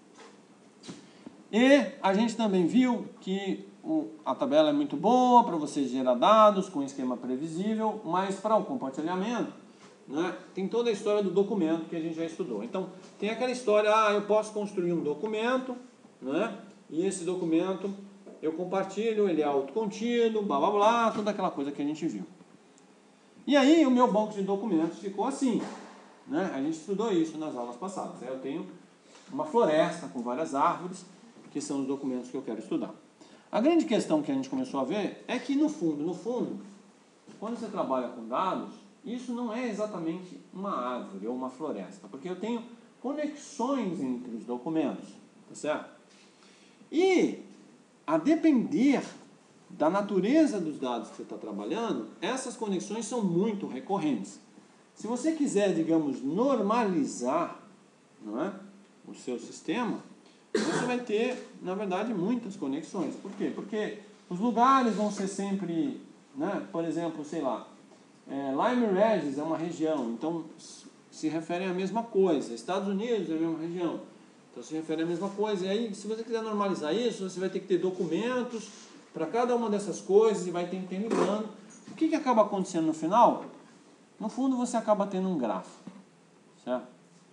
E a gente também viu que o, a tabela é muito boa para você gerar dados com esquema previsível, mas para o compartilhamento, né, tem toda a história do documento que a gente já estudou. Então, tem aquela história, ah, eu posso construir um documento, né, e esse documento eu compartilho, ele é autocontido, blá, blá, blá, toda aquela coisa que a gente viu. E aí, o meu banco de documentos ficou assim, né, a gente estudou isso nas aulas passadas. Aí eu tenho uma floresta com várias árvores, que são os documentos que eu quero estudar. A grande questão que a gente começou a ver é que, no fundo, no fundo, quando você trabalha com dados, isso não é exatamente uma árvore ou uma floresta, porque eu tenho conexões entre os documentos, tá certo? E, a depender da natureza dos dados que você está trabalhando, essas conexões são muito recorrentes. Se você quiser, digamos, normalizar, não é, o seu sistema, você vai ter, na verdade, muitas conexões. Por quê? Porque os lugares vão ser sempre, né, por exemplo, sei lá, é, Lyme Regis é uma região, então se refere à mesma coisa. Estados Unidos é a mesma região, então se refere à mesma coisa. E aí, se você quiser normalizar isso, você vai ter que ter documentos para cada uma dessas coisas e vai ter que ir ligando. O que, que acaba acontecendo no final? No fundo, você acaba tendo um grafo, certo?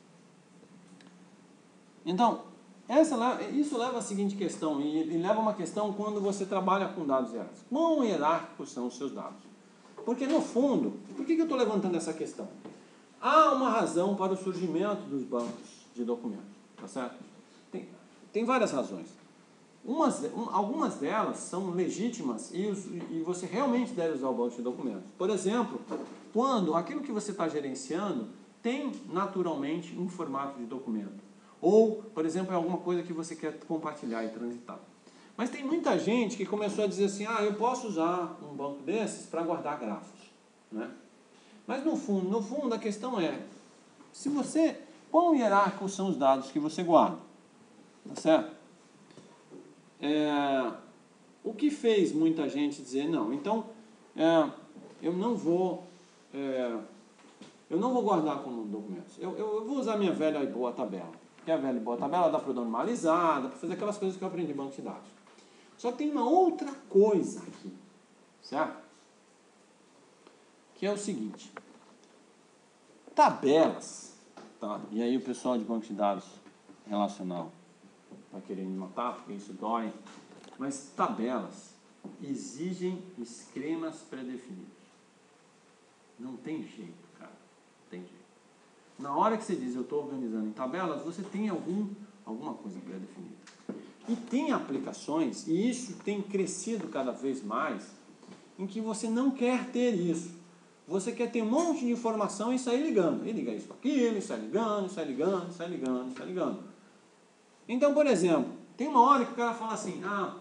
Então, essa, isso leva à seguinte questão, e, e leva a uma questão quando você trabalha com dados hierárquicos. Quão hierárquicos são os seus dados? Porque, no fundo, por que, que eu estou levantando essa questão? Há uma razão para o surgimento dos bancos de documentos, tá certo? Tem, tem várias razões. Umas, um, algumas delas são legítimas e, os, e você realmente deve usar o banco de documentos. Por exemplo, quando aquilo que você está gerenciando tem naturalmente um formato de documento. Ou, por exemplo, é alguma coisa que você quer compartilhar e transitar. Mas tem muita gente que começou a dizer assim, ah, eu posso usar um banco desses para guardar grafos, né? Mas no fundo, no fundo a questão é, se você, quão hierárquicos são os dados que você guarda, tá certo? É, o que fez muita gente dizer, não, então é, eu não vou, é, eu não vou guardar como documentos, eu, eu, eu vou usar minha velha e boa tabela, que é a velha e boa tabela, dá para normalizar, dá para fazer aquelas coisas que eu aprendi em banco de dados. Só que tem uma outra coisa aqui, certo? Que é o seguinte, tabelas, tá? E aí o pessoal de banco de dados relacional vai querer me matar, porque isso dói, mas tabelas exigem esquemas pré-definidos. Não tem jeito, cara, não tem jeito. Na hora que você diz, eu estou organizando em tabelas, você tem algum, alguma coisa pré-definida. E tem aplicações, e isso tem crescido cada vez mais, em que você não quer ter isso. Você quer ter um monte de informação e sair ligando. E liga isso com aquilo, e sai ligando, e sai ligando, e sai ligando, e sai ligando. Então, por exemplo, tem uma hora que o cara fala assim, ah,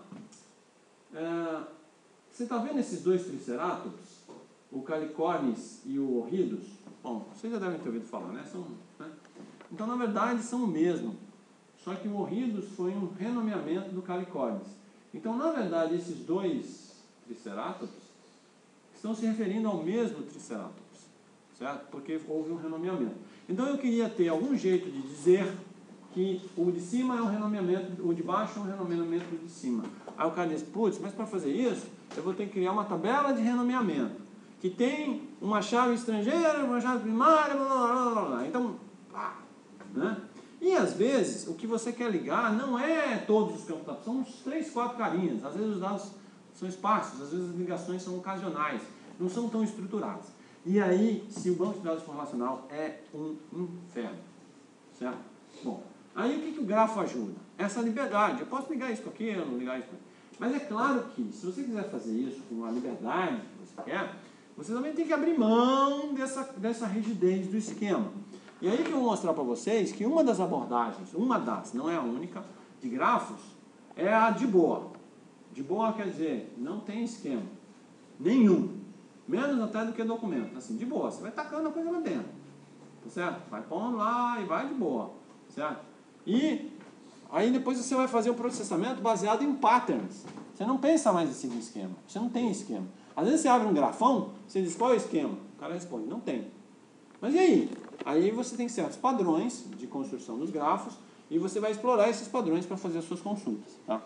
é, você está vendo esses dois triceratops? O Calicornis e o Horridus? Bom, vocês já devem ter ouvido falar, né? São, né? Então, na verdade, são o mesmo. Só que o Horridus foi um renomeamento do Calicornis. Então, na verdade, esses dois triceratops estão se referindo ao mesmo triceratops, certo? Porque houve um renomeamento. Então, eu queria ter algum jeito de dizer que o de cima é um renomeamento, o de baixo é um renomeamento do de cima. Aí o cara diz, putz, mas para fazer isso, eu vou ter que criar uma tabela de renomeamento, que tem uma chave estrangeira, uma chave primária, blá, blá, blá, blá, blá. Então, pá, né? E às vezes, o que você quer ligar não é todos os campos, são uns três, quatro carinhas. Às vezes os dados são esparsos, às vezes as ligações são ocasionais, não são tão estruturadas. E aí, se o banco de dados for relacional, é um inferno, certo? Bom, aí o que, que o grafo ajuda? Essa liberdade. Eu posso ligar isso com aquilo, ligar isso com aquilo. Mas é claro que, se você quiser fazer isso com a liberdade que você quer, você também tem que abrir mão dessa, dessa rigidez do esquema. E aí que eu vou mostrar para vocês que uma das abordagens, uma das, não é a única, de grafos, é a de boa. De boa quer dizer, não tem esquema nenhum, menos até do que documento. Assim, de boa, você vai tacando a coisa lá dentro, tá certo? Vai pondo lá e vai de boa, certo? E aí depois você vai fazer o processamento baseado em patterns. Você não pensa mais em seguir esquema, você não tem esquema. Às vezes você abre um grafão, você diz, qual é o esquema? O cara responde, não tem. Mas e aí? Aí você tem certos padrões de construção dos grafos e você vai explorar esses padrões para fazer as suas consultas, tá?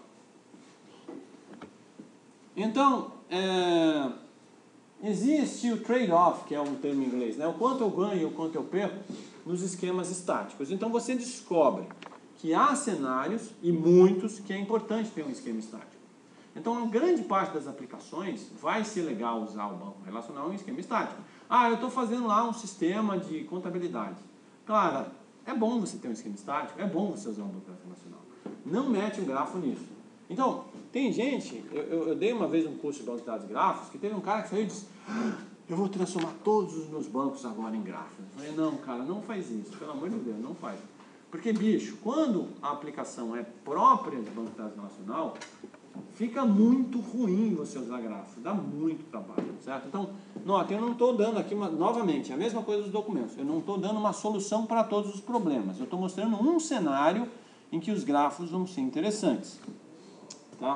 Então, é, existe o trade-off, que é um termo em inglês, né? O quanto eu ganho e o quanto eu perco nos esquemas estáticos. Então você descobre que há cenários, e muitos, que é importante ter um esquema estático. Então, a grande parte das aplicações vai ser legal usar o banco relacional em esquema estático. Ah, eu estou fazendo lá um sistema de contabilidade. Claro, é bom você ter um esquema estático, é bom você usar um banco relacional. Não mete um grafo nisso. Então, tem gente, eu, eu, eu dei uma vez um curso de banco de dados gráficos, que teve um cara que saiu e disse, ah, eu vou transformar todos os meus bancos agora em grafos. Eu falei, não, cara, não faz isso, pelo amor de Deus, não faz. Porque, bicho, quando a aplicação é própria de banco de dados relacional, fica muito ruim você usar grafos, dá muito trabalho, certo? Então, nota, eu não estou dando aqui, uma, novamente, a mesma coisa dos documentos, eu não estou dando uma solução para todos os problemas, eu estou mostrando um cenário em que os grafos vão ser interessantes, tá?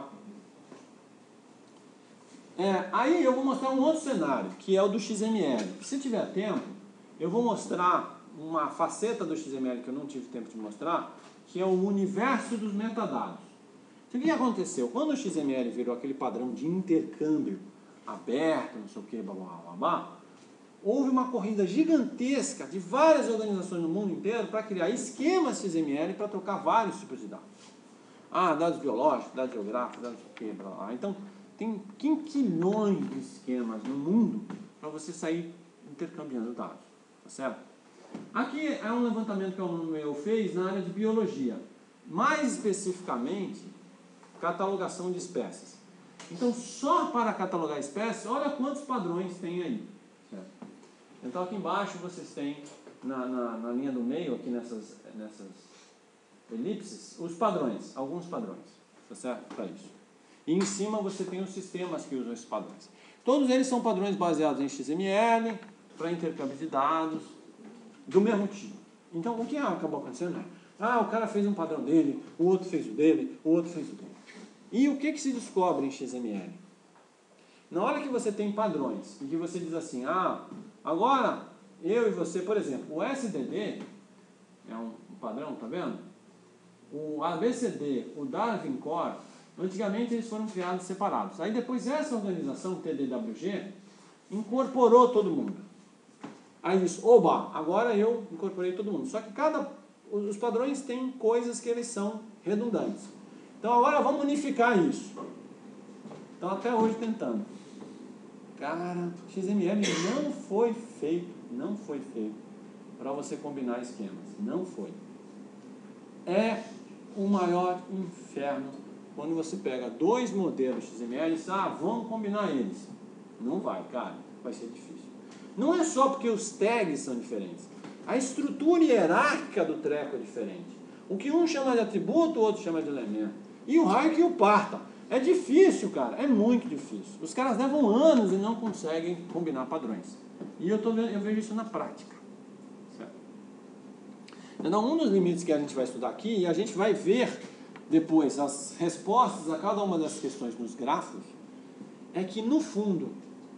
É, aí eu vou mostrar um outro cenário, que é o do X M L. Se tiver tempo, eu vou mostrar uma faceta do X M L que eu não tive tempo de mostrar, que é o universo dos metadados. O que aconteceu? Quando o X M L virou aquele padrão de intercâmbio aberto, não sei o que, blá, blá, blá, blá, houve uma corrida gigantesca de várias organizações no mundo inteiro para criar esquemas X M L para trocar vários tipos de dados. Ah, dados biológicos, dados geográficos, dados não sei o que, blá, blá. Então, tem quinquilhões de esquemas no mundo para você sair intercambiando dados, tá certo? Aqui é um levantamento que o aluno meu fez na área de biologia, mais especificamente catalogação de espécies. Então, só para catalogar espécies, olha quantos padrões tem aí, certo? Então, aqui embaixo vocês têm, na, na, na linha do meio, aqui nessas, nessas elipses, os padrões, alguns padrões, tá certo? Para isso. E em cima você tem os sistemas que usam esses padrões. Todos eles são padrões baseados em X M L, para intercâmbio de dados, do mesmo tipo. Então, o que acabou acontecendo é, ah, o cara fez um padrão dele, o outro fez o dele, o outro fez o dele. E o que, que se descobre em X M L? Na hora que você tem padrões, e que você diz assim, ah, agora eu e você, por exemplo, o S D D é um padrão, tá vendo? O A B C D, o Darwin Core, antigamente eles foram criados separados. Aí depois essa organização, T D W G, incorporou todo mundo. Aí disse, oba, agora eu incorporei todo mundo. Só que cada, os padrões têm coisas que eles são redundantes. Então agora vamos unificar isso. Então até hoje tentando. Cara, X M L não foi feito, não foi feito para você combinar esquemas. Não foi. É o maior inferno quando você pega dois modelos X M L e diz, ah, vamos combinar eles. Não vai, cara, vai ser difícil. Não é só porque os tags são diferentes. A estrutura hierárquica do treco é diferente. O que um chama de atributo, o outro chama de elemento. E o raio que o parta. É difícil, cara, é muito difícil. Os caras levam anos e não conseguem combinar padrões. E eu, tô vendo, eu vejo isso na prática. Certo? Então, um dos limites que a gente vai estudar aqui, e a gente vai ver depois as respostas a cada uma das questões nos gráficos, é que, no fundo,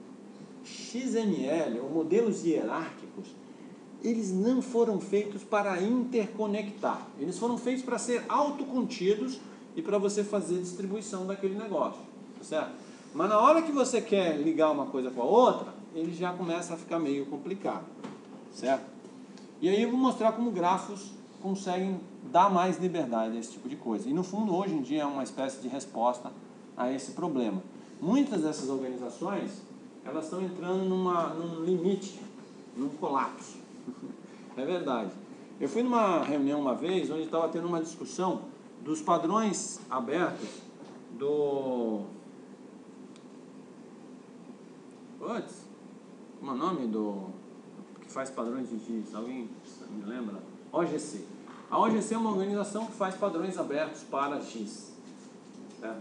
X M L, ou modelos hierárquicos, eles não foram feitos para interconectar. Eles foram feitos para ser autocontidos e para você fazer distribuição daquele negócio, certo? Mas na hora que você quer ligar uma coisa com a outra, ele já começa a ficar meio complicado, certo? E aí eu vou mostrar como grafos conseguem dar mais liberdade a esse tipo de coisa. E no fundo, hoje em dia, é uma espécie de resposta a esse problema. Muitas dessas organizações, elas estão entrando numa, num limite, num colapso. É verdade. Eu fui numa reunião uma vez, onde estava tendo uma discussão dos padrões abertos do... Putz, como é o nome do... que faz padrões de giz? Alguém me lembra? O G C. A O G C é uma organização que faz padrões abertos para giz. Certo?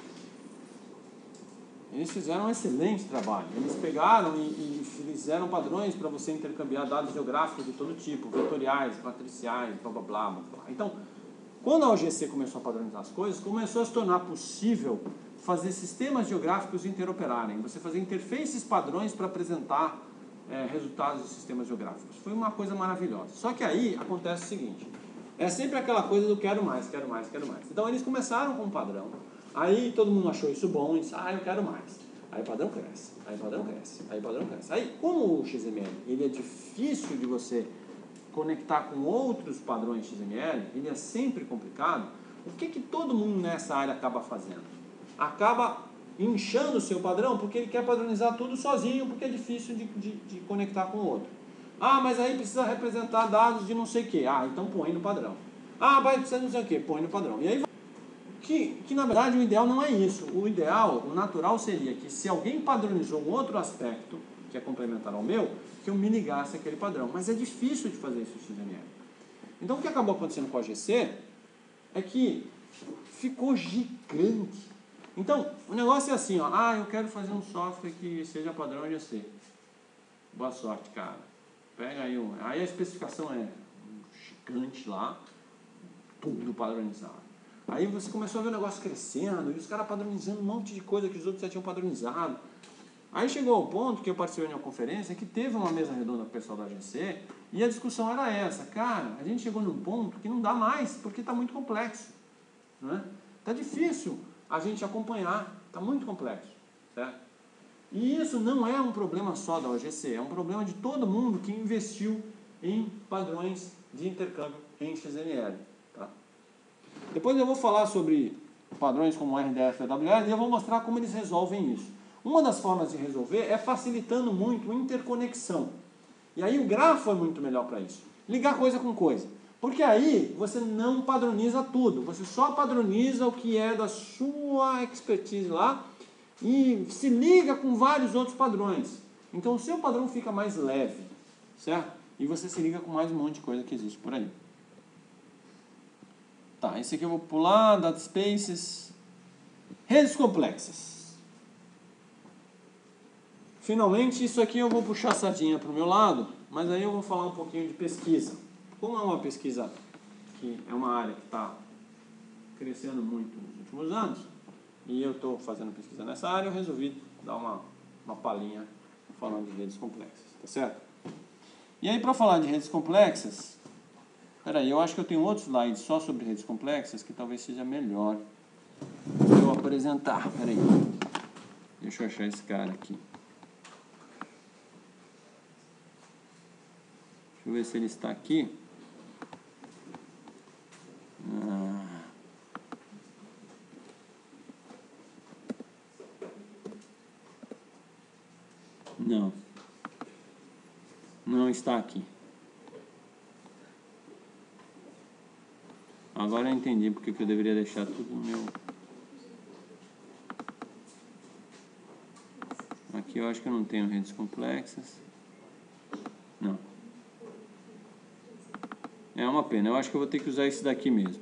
Eles fizeram um excelente trabalho. Eles pegaram e, e fizeram padrões para você intercambiar dados geográficos de todo tipo, vetoriais, matriciais, blá blá blá blá. Então, quando a O G C começou a padronizar as coisas, começou a se tornar possível fazer sistemas geográficos interoperarem, você fazer interfaces padrões para apresentar é, resultados de sistemas geográficos. Foi uma coisa maravilhosa. Só que aí acontece o seguinte, é sempre aquela coisa do quero mais, quero mais, quero mais. Então eles começaram com um padrão, aí todo mundo achou isso bom e disse, ah, eu quero mais. Aí o padrão cresce, aí o padrão cresce, aí o padrão cresce. Aí, como o X M L ele é difícil de você conectar com outros padrões X M L, ele é sempre complicado, o que, que todo mundo nessa área acaba fazendo? Acaba inchando o seu padrão porque ele quer padronizar tudo sozinho, porque é difícil de, de, de conectar com o outro. Ah, mas aí precisa representar dados de não sei o que. Ah, então põe no padrão. Ah, vai precisar de não sei o que, põe no padrão. E aí, que, que na verdade o ideal não é isso. O ideal, o natural seria que se alguém padronizou um outro aspecto, que é complementar ao meu, que eu me ligasse àquele padrão. Mas é difícil de fazer isso no X M L. Então o que acabou acontecendo com a G C é que ficou gigante. Então, o negócio é assim, ó, ah, eu quero fazer um software que seja padrão G C. Boa sorte, cara. Pega aí um. Aí a especificação é gigante lá, tudo padronizado. Aí você começou a ver o negócio crescendo, e os caras padronizando um monte de coisa que os outros já tinham padronizado. Aí chegou ao ponto que eu participei de uma conferência que teve uma mesa redonda com o pessoal da G C, e a discussão era essa, cara, a gente chegou num ponto que não dá mais, porque está muito complexo. Não é? Tá difícil a gente acompanhar, está muito complexo. Certo? E isso não é um problema só da O G C, é um problema de todo mundo que investiu em padrões de intercâmbio em X M L. Tá? Depois eu vou falar sobre padrões como R D F e A W S e eu vou mostrar como eles resolvem isso. Uma das formas de resolver é facilitando muito a interconexão. E aí o grafo é muito melhor para isso. Ligar coisa com coisa. Porque aí você não padroniza tudo, você só padroniza o que é da sua expertise lá e se liga com vários outros padrões. Então o seu padrão fica mais leve, certo? E você se liga com mais um monte de coisa que existe por aí. Tá, esse aqui eu vou pular, Data Spaces. Redes complexas. Finalmente, isso aqui eu vou puxar a sardinha para o meu lado, mas aí eu vou falar um pouquinho de pesquisa. Como é uma pesquisa que é uma área que está crescendo muito nos últimos anos, e eu estou fazendo pesquisa nessa área, eu resolvi dar uma, uma palhinha falando de redes complexas, tá certo? E aí, para falar de redes complexas, peraí, eu acho que eu tenho outro slide só sobre redes complexas, que talvez seja melhor eu apresentar. Peraí, deixa eu achar esse cara aqui. Deixa eu ver se ele está aqui. Ah. Não. Não está aqui. Agora eu entendi porque que eu deveria deixar tudo no meu... Aqui eu acho que eu não tenho redes complexas. Não. É uma pena. Eu acho que eu vou ter que usar esse daqui mesmo.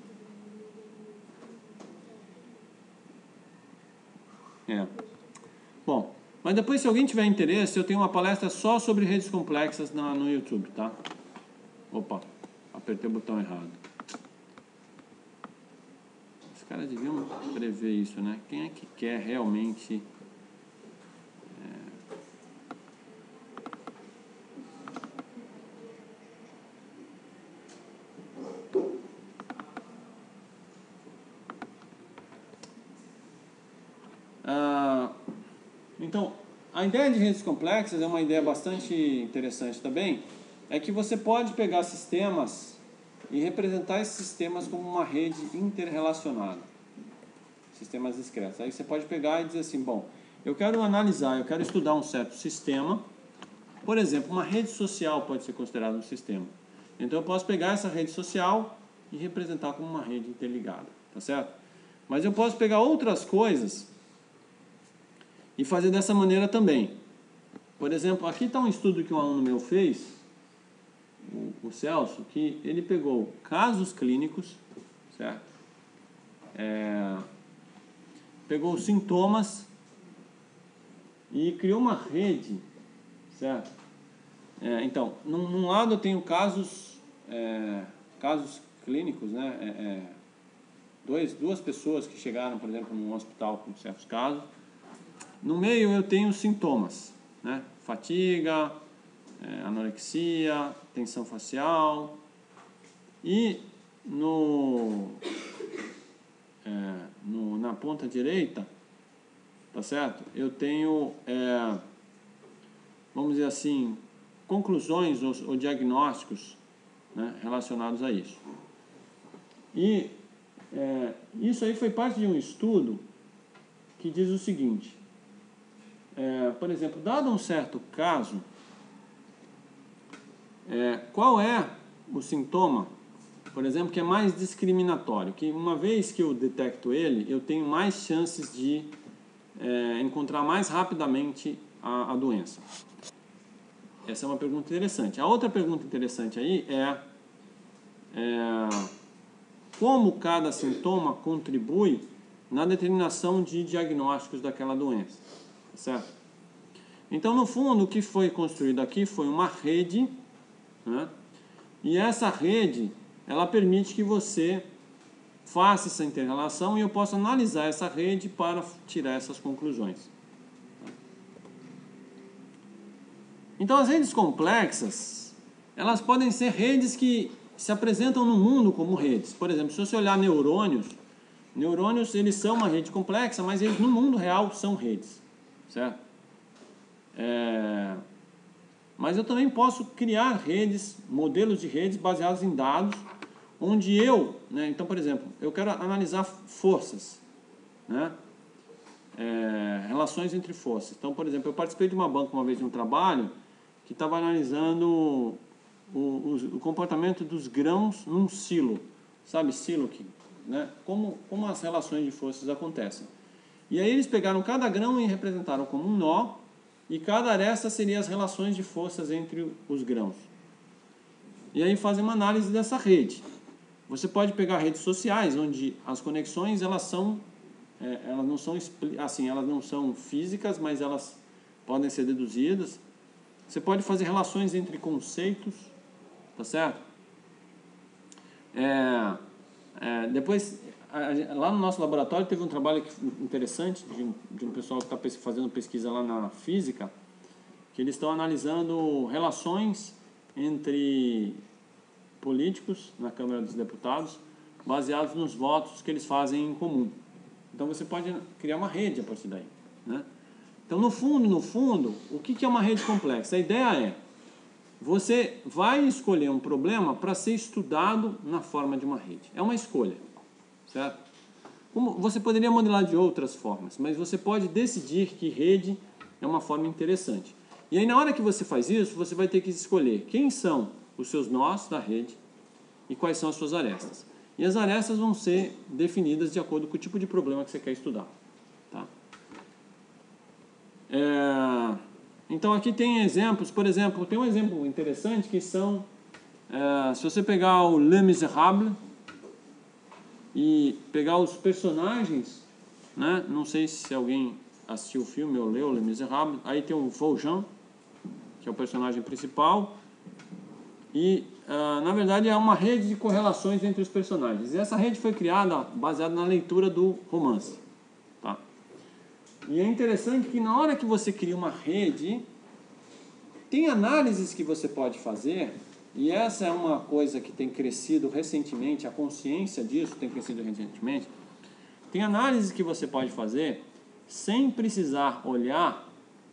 É. Bom, mas depois, se alguém tiver interesse, eu tenho uma palestra só sobre redes complexas na, no YouTube, tá? Opa, apertei o botão errado. Os caras deviam prever isso, né? Quem é que quer realmente... Ah, então, a ideia de redes complexas é uma ideia bastante interessante também, é que você pode pegar sistemas e representar esses sistemas como uma rede interrelacionada, sistemas discretos. Aí você pode pegar e dizer assim, bom, eu quero analisar, eu quero estudar um certo sistema, por exemplo, uma rede social pode ser considerada um sistema. Então eu posso pegar essa rede social e representar como uma rede interligada, tá certo? Mas eu posso pegar outras coisas e fazer dessa maneira também. Por exemplo, aqui está um estudo que um aluno meu fez, o, o Celso, que ele pegou casos clínicos, certo? É, pegou sintomas e criou uma rede, certo? É, então, num, num lado eu tenho casos, é, casos clínicos, né? É, é, dois, duas pessoas que chegaram, por exemplo, num hospital com certos casos. No meio eu tenho sintomas, né? Fatiga, é, anorexia, tensão facial. E no, é, no, na ponta direita, tá certo? Eu tenho, é, vamos dizer assim, conclusões ou, ou diagnósticos, né, relacionados a isso. E é, isso aí foi parte de um estudo que diz o seguinte... É, por exemplo, dado um certo caso, é, qual é o sintoma, por exemplo, que é mais discriminatório? Que uma vez que eu detecto ele, eu tenho mais chances de é, encontrar mais rapidamente a, a doença. Essa é uma pergunta interessante. A outra pergunta interessante aí é, é como cada sintoma contribui na determinação de diagnósticos daquela doença. Certo? Então, no fundo, o que foi construído aqui foi uma rede, né? E essa rede, ela permite que você faça essa inter-relação e eu posso analisar essa rede para tirar essas conclusões. Então, as redes complexas, elas podem ser redes que se apresentam no mundo como redes. Por exemplo, se você olhar neurônios, neurônios, eles são uma rede complexa, mas eles no mundo real são redes. Certo? É, mas eu também posso criar redes, modelos de redes baseados em dados, onde eu, né, então, por exemplo, eu quero analisar forças, né, é, relações entre forças. Então, por exemplo, eu participei de uma banca uma vez de um trabalho que estava analisando o, o, o comportamento dos grãos num silo, sabe, silo, que, né, como, como as relações de forças acontecem. E aí eles pegaram cada grão e representaram como um nó, e cada aresta seria as relações de forças entre os grãos. E aí fazem uma análise dessa rede. Você pode pegar redes sociais, onde as conexões elas são é, elas não são assim, elas não são físicas, mas elas podem ser deduzidas. Você pode fazer relações entre conceitos, tá certo? É, é, depois, a, a, lá no nosso laboratório teve um trabalho interessante de um, de um pessoal que está fazendo pesquisa lá na física, que eles estão analisando relações entre políticos na Câmara dos Deputados, baseados nos votos que eles fazem em comum. Então você pode criar uma rede a partir daí, né? Então, no fundo, no fundo, o que é uma rede complexa? A ideia é, você vai escolher um problema para ser estudado na forma de uma rede. É uma escolha, certo? Como você poderia modelar de outras formas, mas você pode decidir que rede é uma forma interessante. E aí, na hora que você faz isso, você vai ter que escolher quem são os seus nós da rede e quais são as suas arestas. E as arestas vão ser definidas de acordo com o tipo de problema que você quer estudar, tá? É, então aqui tem exemplos, por exemplo, tem um exemplo interessante que são, é, se você pegar o Les Miserables e pegar os personagens, né? Não sei se alguém assistiu o filme ou leu Les Miserables, aí tem o Valjean, que é o personagem principal, e uh, na verdade é uma rede de correlações entre os personagens. E essa rede foi criada baseada na leitura do romance, tá? E é interessante que na hora que você cria uma rede, tem análises que você pode fazer, e essa é uma coisa que tem crescido recentemente, a consciência disso tem crescido recentemente. Tem análises que você pode fazer sem precisar olhar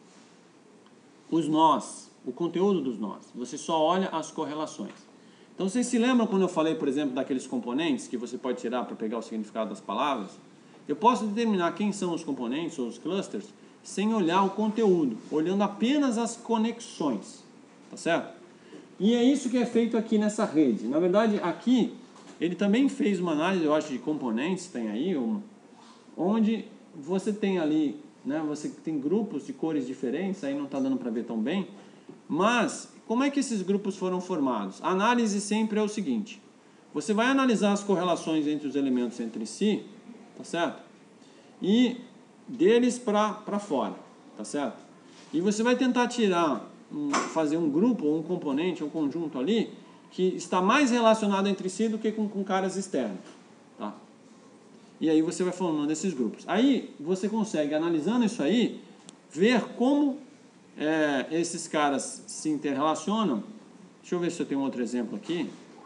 os nós, o conteúdo dos nós. Você só olha as correlações. Então vocês se lembram quando eu falei, por exemplo, daqueles componentes que você pode tirar para pegar o significado das palavras? Eu posso determinar quem são os componentes ou os clusters sem olhar o conteúdo, olhando apenas as conexões, tá certo? E é isso que é feito aqui nessa rede. Na verdade, aqui, ele também fez uma análise, eu acho, de componentes, tem aí, um, onde você tem ali, né, você tem grupos de cores diferentes, aí não está dando para ver tão bem, mas como é que esses grupos foram formados? A análise sempre é o seguinte, você vai analisar as correlações entre os elementos entre si, tá certo? E deles para fora, tá certo? E você vai tentar tirar, um, fazer um grupo, ou um componente, um conjunto ali, que está mais relacionado entre si do que com, com caras externos, tá? E aí você vai formando esses grupos. Aí você consegue, analisando isso aí, ver como é, esses caras se interrelacionam. Deixa eu ver se eu tenho outro exemplo aqui.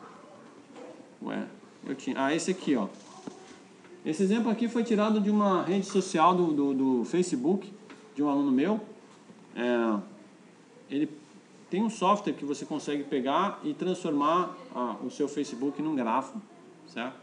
Ué, eu tinha... Ah, esse aqui, ó. Esse exemplo aqui foi tirado de uma rede social do, do, do Facebook, de um aluno meu. É, ele tem um software que você consegue pegar e transformar ah, o seu Facebook num grafo, certo?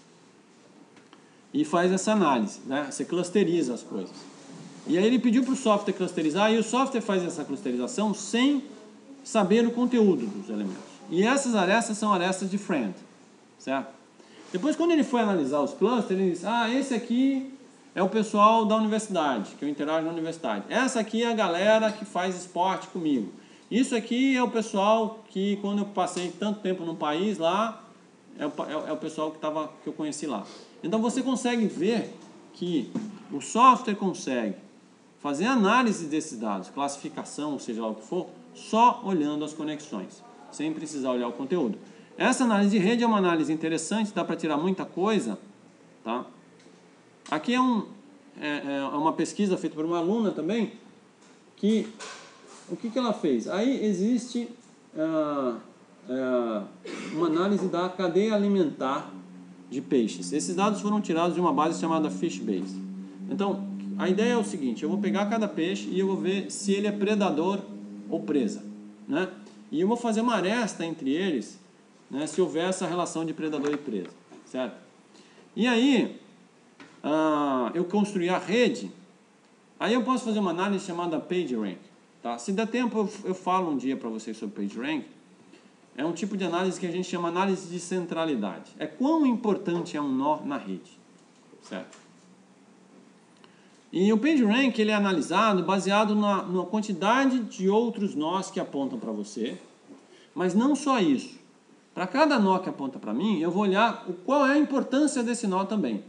E faz essa análise, né? Você clusteriza as coisas. E aí ele pediu para o software clusterizar, e o software faz essa clusterização sem saber o conteúdo dos elementos. E essas arestas são arestas de friend, certo? Depois, quando ele foi analisar os clusters, ele disse, ah, esse aqui é o pessoal da universidade, que eu interajo na universidade. Essa aqui é a galera que faz esporte comigo. Isso aqui é o pessoal que, quando eu passei tanto tempo num país lá, é o, é, é o pessoal que, tava, que eu conheci lá. Então, você consegue ver que o software consegue fazer análise desses dados, classificação, seja lá o que for, só olhando as conexões, sem precisar olhar o conteúdo. Essa análise de rede é uma análise interessante, dá para tirar muita coisa, tá? Aqui é, um, é, é uma pesquisa feita por uma aluna também, que o que, que ela fez? Aí existe ah, ah, uma análise da cadeia alimentar de peixes. Esses dados foram tirados de uma base chamada Fishbase. Então, a ideia é o seguinte, eu vou pegar cada peixe e eu vou ver se ele é predador ou presa, né? E eu vou fazer uma aresta entre eles, né, se houver essa relação de predador e presa, certo? E aí, ah, eu construir a rede, aí eu posso fazer uma análise chamada PageRank, tá? Se der tempo, eu, eu falo um dia para vocês sobre PageRank. É um tipo de análise que a gente chama análise de centralidade. É quão importante é um nó na rede, certo? E o PageRank ele é analisado baseado na, na quantidade de outros nós que apontam para você, mas não só isso. Para cada nó que aponta para mim, eu vou olhar o, qual é a importância desse nó também.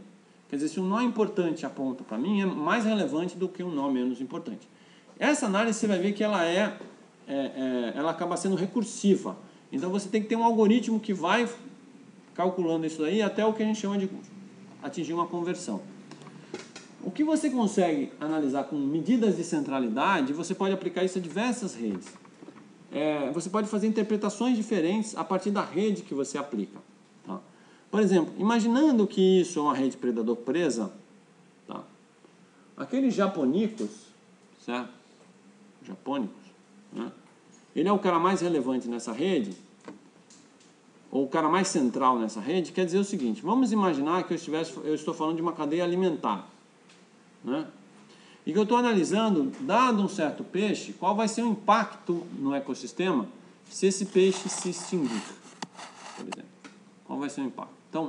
Quer dizer, se um nó importante aponta para mim, é mais relevante do que um nó menos importante. Essa análise você vai ver que ela, é, é, é, ela acaba sendo recursiva. Então você tem que ter um algoritmo que vai calculando isso aí até o que a gente chama de atingir uma conversão. O que você consegue analisar com medidas de centralidade, você pode aplicar isso a diversas redes. É, você pode fazer interpretações diferentes a partir da rede que você aplica. Tá? Por exemplo, imaginando que isso é uma rede predador-presa, tá? Aqueles japonicos, certo? Japônicos, né? Ele é o cara mais relevante nessa rede, ou o cara mais central nessa rede. Quer dizer o seguinte, vamos imaginar que eu, estivesse, eu estou falando de uma cadeia alimentar, né? E que eu estou analisando, dado um certo peixe, qual vai ser o impacto no ecossistema se esse peixe se extinguir, por exemplo. Qual vai ser o impacto? Então,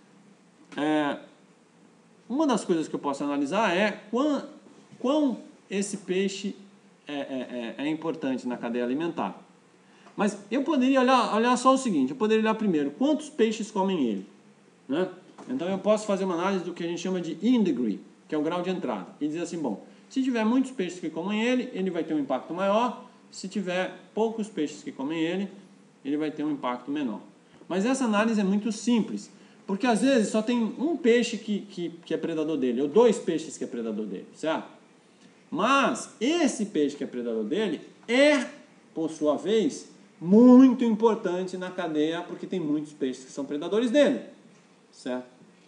é, uma das coisas que eu posso analisar é quão, quão esse peixe é, é, é, é importante na cadeia alimentar. Mas eu poderia olhar, olhar só o seguinte, eu poderia olhar primeiro, quantos peixes comem ele, né? Então eu posso fazer uma análise do que a gente chama de in degree, que é o grau de entrada, e dizer assim, bom, se tiver muitos peixes que comem ele, ele vai ter um impacto maior, se tiver poucos peixes que comem ele, ele vai ter um impacto menor. Mas essa análise é muito simples, porque às vezes só tem um peixe que, que, que é predador dele, ou dois peixes que é predador dele, certo? Mas esse peixe que é predador dele é, por sua vez, muito importante na cadeia, porque tem muitos peixes que são predadores dele, certo?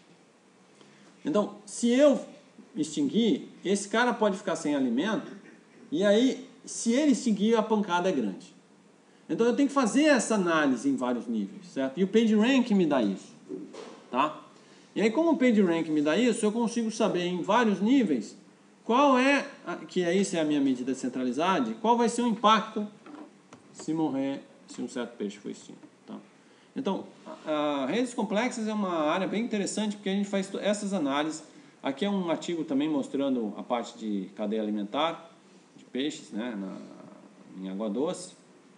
Então, se eu extinguir, esse cara pode ficar sem alimento, e aí, se ele extinguir, a pancada é grande. Então eu tenho que fazer essa análise em vários níveis, certo? E o PageRank me dá isso, tá? E aí, como o PageRank me dá isso, eu consigo saber em vários níveis qual é, que aí é a minha medida de centralidade, qual vai ser o impacto se morrer, se um certo peixe for extinto, tá? Então, a, a redes complexas é uma área bem interessante, porque a gente faz essas análises. Aqui é um artigo também mostrando a parte de cadeia alimentar de peixes, né, na, em água doce.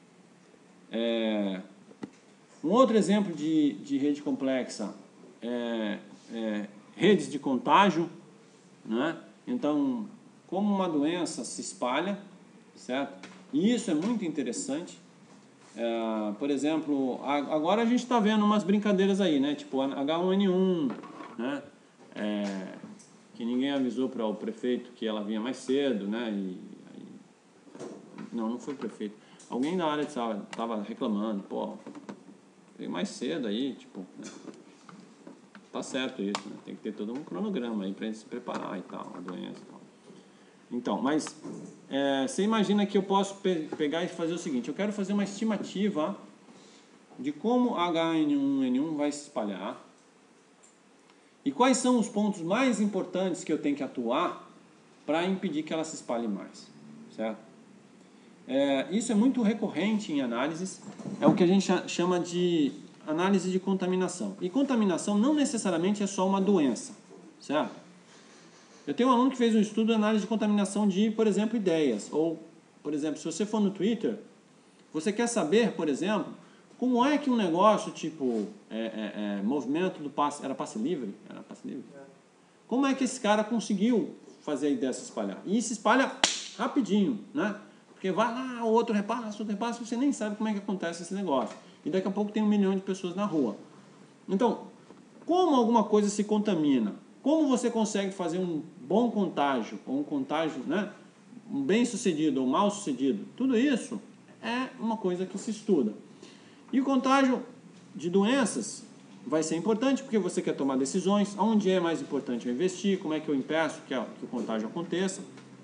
É, um outro exemplo de, de rede complexa é, é redes de contágio, né? Então, como uma doença se espalha, certo? E isso é muito interessante. É, por exemplo, agora a gente está vendo umas brincadeiras aí, né? Tipo H um N um, né? É, que ninguém avisou para o prefeito que ela vinha mais cedo, né? E, aí, não, não foi o prefeito. Alguém da área estava reclamando, pô, veio mais cedo aí, tipo, né? Tá certo isso, né? Tem que ter todo um cronograma aí para gente se preparar e tal, a doença e tal. Então, mas é, você imagina que eu posso pe pegar e fazer o seguinte, eu quero fazer uma estimativa de como H um N um vai se espalhar e quais são os pontos mais importantes que eu tenho que atuar para impedir que ela se espalhe mais, certo? É, isso é muito recorrente em análises, é o que a gente chama de análise de contaminação. E contaminação não necessariamente é só uma doença, certo? Eu tenho um aluno que fez um estudo de análise de contaminação de, por exemplo, ideias. Ou, por exemplo, se você for no Twitter, você quer saber, por exemplo, como é que um negócio tipo é, é, é, movimento do passe, era passe livre? Era passe livre? É. Como é que esse cara conseguiu fazer a ideia se espalhar? E se espalha rapidinho, né? Porque vai lá, o outro repassa, outro repassa, você nem sabe como é que acontece esse negócio. E daqui a pouco tem um milhão de pessoas na rua. Então, como alguma coisa se contamina? Como você consegue fazer um bom contágio, ou um contágio, né, um bem sucedido ou mal sucedido? Tudo isso é uma coisa que se estuda. E o contágio de doenças vai ser importante porque você quer tomar decisões, onde é mais importante eu investir, como é que eu impeço que, a, que o contágio aconteça.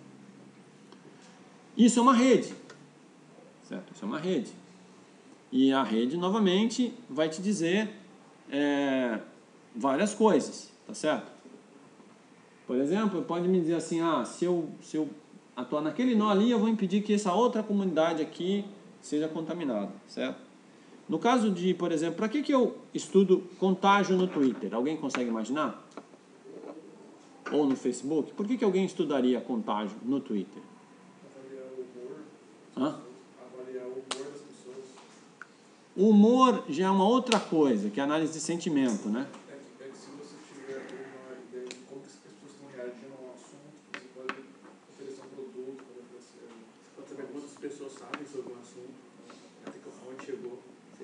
Isso é uma rede, certo? Isso é uma rede. E a rede, novamente, vai te dizer é, várias coisas, tá certo? Por exemplo, pode me dizer assim, ah, se eu, se eu atuar naquele nó ali, eu vou impedir que essa outra comunidade aqui seja contaminada, certo? No caso de, por exemplo, para que, que eu estudo contágio no Twitter? Alguém consegue imaginar? Ou no Facebook? Por que, que alguém estudaria contágio no Twitter? Avaliar o humor. Hã? Avaliar o humor das pessoas. O humor já é uma outra coisa, que é análise de sentimento, né? É que, é que se você tiver uma ideia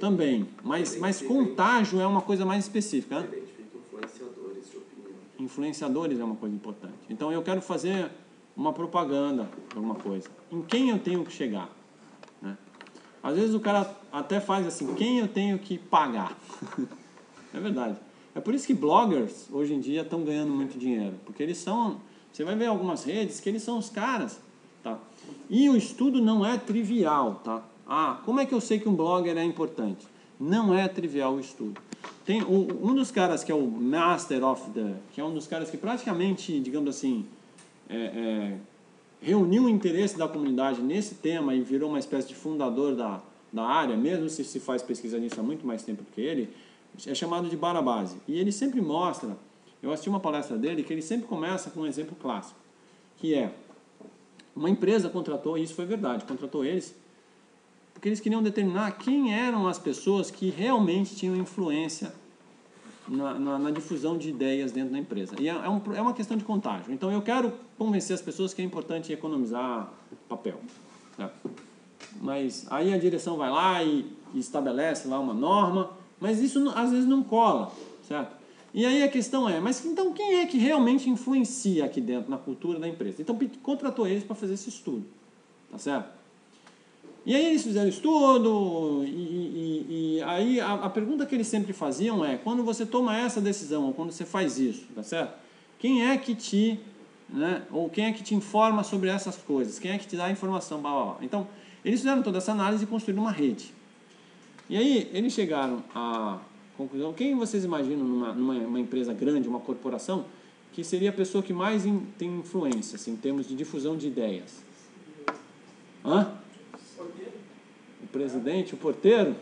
também. Mas, mas contágio é uma coisa mais específica. Né? Identifica influenciadores de opinião. Influenciadores é uma coisa importante. Então, eu quero fazer uma propaganda, alguma coisa. Em quem eu tenho que chegar? Né? Às vezes o cara até faz assim, quem eu tenho que pagar? É verdade. É por isso que bloggers, hoje em dia, estão ganhando muito dinheiro. Porque eles são... Você vai ver algumas redes que eles são os caras. Tá? E o estudo não é trivial. Tá? Ah, como é que eu sei que um blogger é importante? Não é trivial o estudo. Tem o, um dos caras que é o Master of the... Que é um dos caras que praticamente, digamos assim... É, é, reuniu o interesse da comunidade nesse tema e virou uma espécie de fundador da, da área, mesmo se se faz pesquisa nisso há muito mais tempo do que ele, é chamado de Barabasi. E ele sempre mostra, eu assisti uma palestra dele, que ele sempre começa com um exemplo clássico, que é, uma empresa contratou, e isso foi verdade, contratou eles, porque eles queriam determinar quem eram as pessoas que realmente tinham influência Na, na, na difusão de ideias dentro da empresa. E é, é, um, é uma questão de contágio. Então, eu quero convencer as pessoas que é importante economizar papel. Né? Mas aí a direção vai lá e, e estabelece lá uma norma, mas isso às vezes não cola, certo? E aí a questão é, mas então quem é que realmente influencia aqui dentro, na cultura da empresa? Então, contratou eles para fazer esse estudo, tá certo? E aí eles fizeram estudo, e, e, e aí a, a pergunta que eles sempre faziam é, quando você toma essa decisão, ou quando você faz isso, tá certo? Quem é que te, né, ou quem é que te informa sobre essas coisas? Quem é que te dá a informação? Blá, blá, blá. Então, eles fizeram toda essa análise e construíram uma rede. E aí eles chegaram à conclusão, quem vocês imaginam numa, numa uma empresa grande, uma corporação, que seria a pessoa que mais in, tem influência, assim, em termos de difusão de ideias? Hã? O presidente, o porteiro?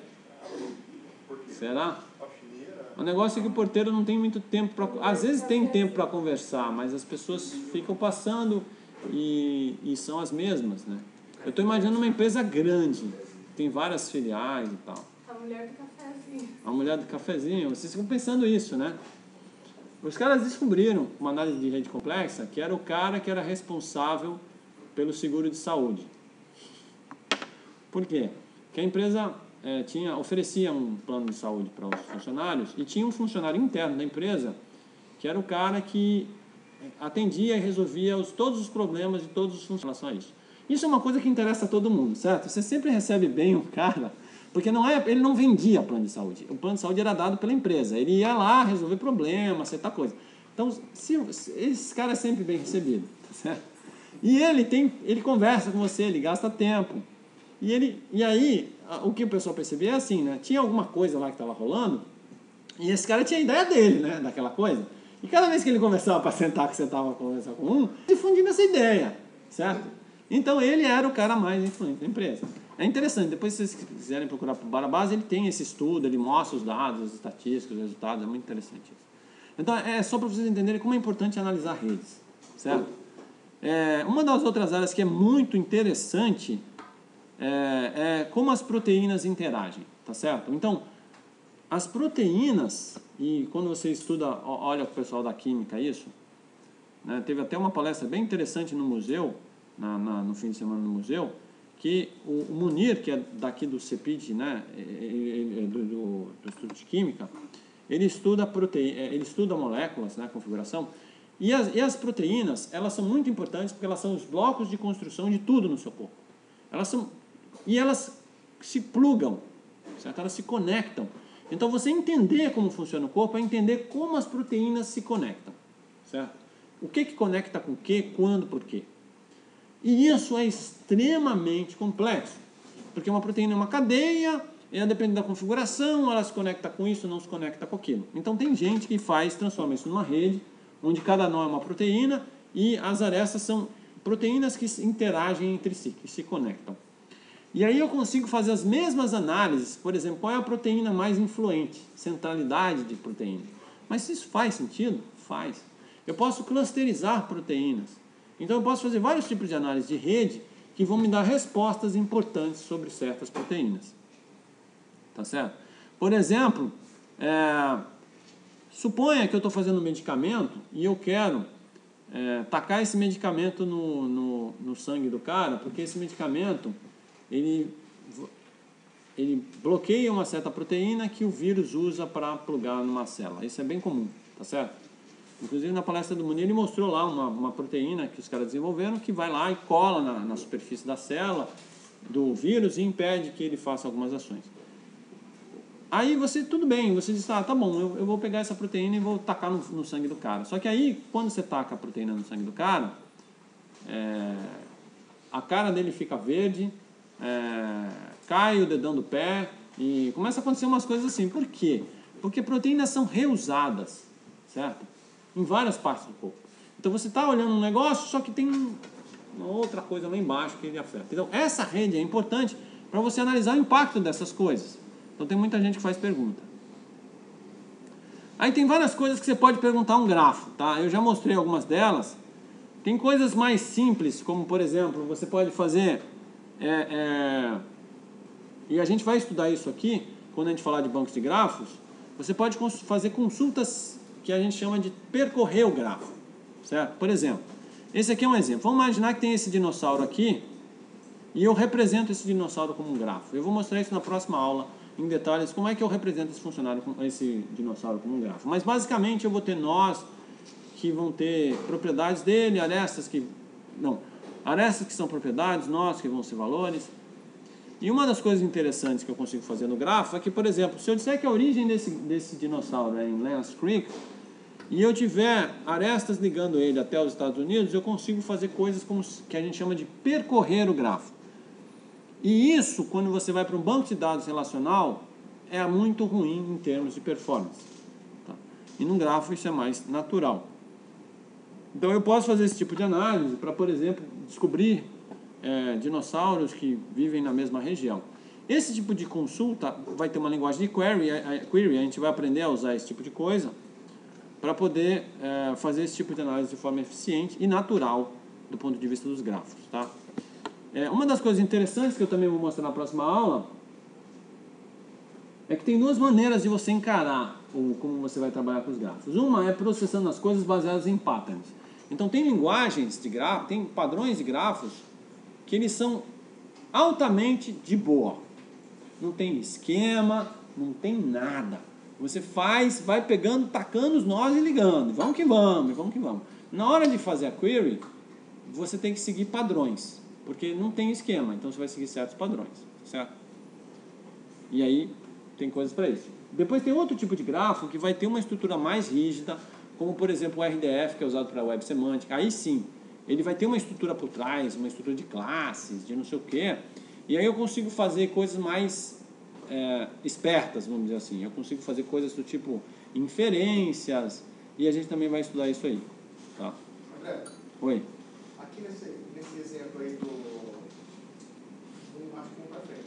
Será? O negócio é que o porteiro não tem muito tempo para... Às vezes tem tempo para conversar, mas as pessoas ficam passando e, e são as mesmas, né? Eu estou imaginando uma empresa grande, tem várias filiais e tal. A mulher do cafezinho. A mulher do cafezinho, vocês ficam pensando isso, né? Os caras descobriram, uma análise de rede complexa, que era o cara que era responsável pelo seguro de saúde. Por quê? Porque a empresa é, tinha, oferecia um plano de saúde para os funcionários e tinha um funcionário interno da empresa que era o cara que atendia e resolvia os, todos os problemas de todos os funcionários em relação a isso. Isso é uma coisa que interessa a todo mundo, certo? Você sempre recebe bem um cara, porque não é, ele não vendia plano de saúde. O plano de saúde era dado pela empresa. Ele ia lá resolver problemas, acertar coisa. Então, se, se, esse cara é sempre bem recebido, certo? E ele, tem, ele conversa com você, ele gasta tempo. E, ele, e aí, o que o pessoal percebia é assim, né? Tinha alguma coisa lá que estava rolando, e esse cara tinha a ideia dele, né? Daquela coisa. E cada vez que ele conversava para sentar, que você estava conversando com um, difundindo essa ideia, certo? Então, ele era o cara mais influente da empresa. É interessante, depois se vocês quiserem procurar por Barabasi, ele tem esse estudo, ele mostra os dados, as estatísticas, os resultados, é muito interessante isso. Então, é só para vocês entenderem como é importante analisar redes, certo? É, uma das outras áreas que é muito interessante... É, é como as proteínas interagem, tá certo? Então, as proteínas, e quando você estuda, olha com o pessoal da química isso, né, teve até uma palestra bem interessante no museu, na, na, no fim de semana no museu, que o, o Munir, que é daqui do CEPID, né, ele, ele, do, do, do estudo de química, ele estuda, proteína, ele estuda moléculas, né, configuração, e as, e as proteínas, elas são muito importantes porque elas são os blocos de construção de tudo no seu corpo. Elas são... E elas se plugam, certo? Elas se conectam. Então, você entender como funciona o corpo é entender como as proteínas se conectam, certo? O que que conecta com o que, quando, por quê. E isso é extremamente complexo, porque uma proteína é uma cadeia, ela depende da configuração, ela se conecta com isso, não se conecta com aquilo. Então, tem gente que faz, transforma isso numa rede, onde cada nó é uma proteína e as arestas são proteínas que interagem entre si, que se conectam. E aí eu consigo fazer as mesmas análises, por exemplo, qual é a proteína mais influente, centralidade de proteína. Mas se isso faz sentido? Faz. Eu posso clusterizar proteínas. Então eu posso fazer vários tipos de análise de rede que vão me dar respostas importantes sobre certas proteínas. Tá certo? Por exemplo, é, suponha que eu estou fazendo um medicamento e eu quero é, tacar esse medicamento no, no, no sangue do cara, porque esse medicamento... Ele, ele bloqueia uma certa proteína que o vírus usa para plugar numa célula. Isso é bem comum, tá certo? Inclusive na palestra do Munir ele mostrou lá uma, uma proteína que os caras desenvolveram que vai lá e cola na, na superfície da célula do vírus e impede que ele faça algumas ações. Aí você, tudo bem, você diz, ah, tá bom, eu, eu vou pegar essa proteína e vou tacar no, no sangue do cara. Só que aí, quando você taca a proteína no sangue do cara, é, a cara dele fica verde, é, cai o dedão do pé e começa a acontecer umas coisas assim. Por quê? Porque proteínas são reusadas, certo? Em várias partes do corpo. Então você está olhando um negócio, só que tem uma outra coisa lá embaixo que ele afeta. Então essa rede é importante para você analisar o impacto dessas coisas. Então tem muita gente que faz pergunta. Aí tem várias coisas que você pode perguntar um grafo, tá? Eu já mostrei algumas delas. Tem coisas mais simples, como por exemplo, você pode fazer... É, é, e a gente vai estudar isso aqui, quando a gente falar de bancos de grafos. Você pode fazer consultas que a gente chama de percorrer o grafo, certo? Por exemplo, esse aqui é um exemplo. Vamos imaginar que tem esse dinossauro aqui e eu represento esse dinossauro como um grafo. Eu vou mostrar isso na próxima aula, em detalhes, como é que eu represento esse funcionário, esse dinossauro como um grafo. Mas basicamente eu vou ter nós que vão ter propriedades dele, arestas que... Não, arestas que são propriedades, nós que vão ser valores. E uma das coisas interessantes que eu consigo fazer no grafo é que, por exemplo, se eu disser que a origem desse, desse dinossauro é em Lance Creek e eu tiver arestas ligando ele até os Estados Unidos, eu consigo fazer coisas como que a gente chama de percorrer o grafo. E isso, quando você vai para um banco de dados relacional, é muito ruim em termos de performance. Tá? E num grafo isso é mais natural. Então eu posso fazer esse tipo de análise para, por exemplo, descobrir é, dinossauros que vivem na mesma região. Esse tipo de consulta vai ter uma linguagem de query, a, a, query, a gente vai aprender a usar esse tipo de coisa para poder é, fazer esse tipo de análise de forma eficiente e natural do ponto de vista dos grafos. Tá? É, uma das coisas interessantes que eu também vou mostrar na próxima aula é que tem duas maneiras de você encarar o, como você vai trabalhar com os grafos. Uma é processando as coisas baseadas em patterns. Então tem linguagens de grafos, tem padrões de grafos que eles são altamente de boa. Não tem esquema, não tem nada. Você faz, vai pegando, tacando os nós e ligando. Vamos que vamos, vamos que vamos. Na hora de fazer a query, você tem que seguir padrões, porque não tem esquema, então você vai seguir certos padrões, certo? E aí tem coisas para isso. Depois tem outro tipo de grafo que vai ter uma estrutura mais rígida, como por exemplo o R D F, que é usado para web semântica. Aí sim, ele vai ter uma estrutura por trás, uma estrutura de classes, de não sei o quê. E aí eu consigo fazer coisas mais é, espertas, vamos dizer assim. Eu consigo fazer coisas do tipo inferências, e a gente também vai estudar isso aí. Tá? André, Oi. aqui nesse, nesse exemplo aí do... Um, acho que um para frente.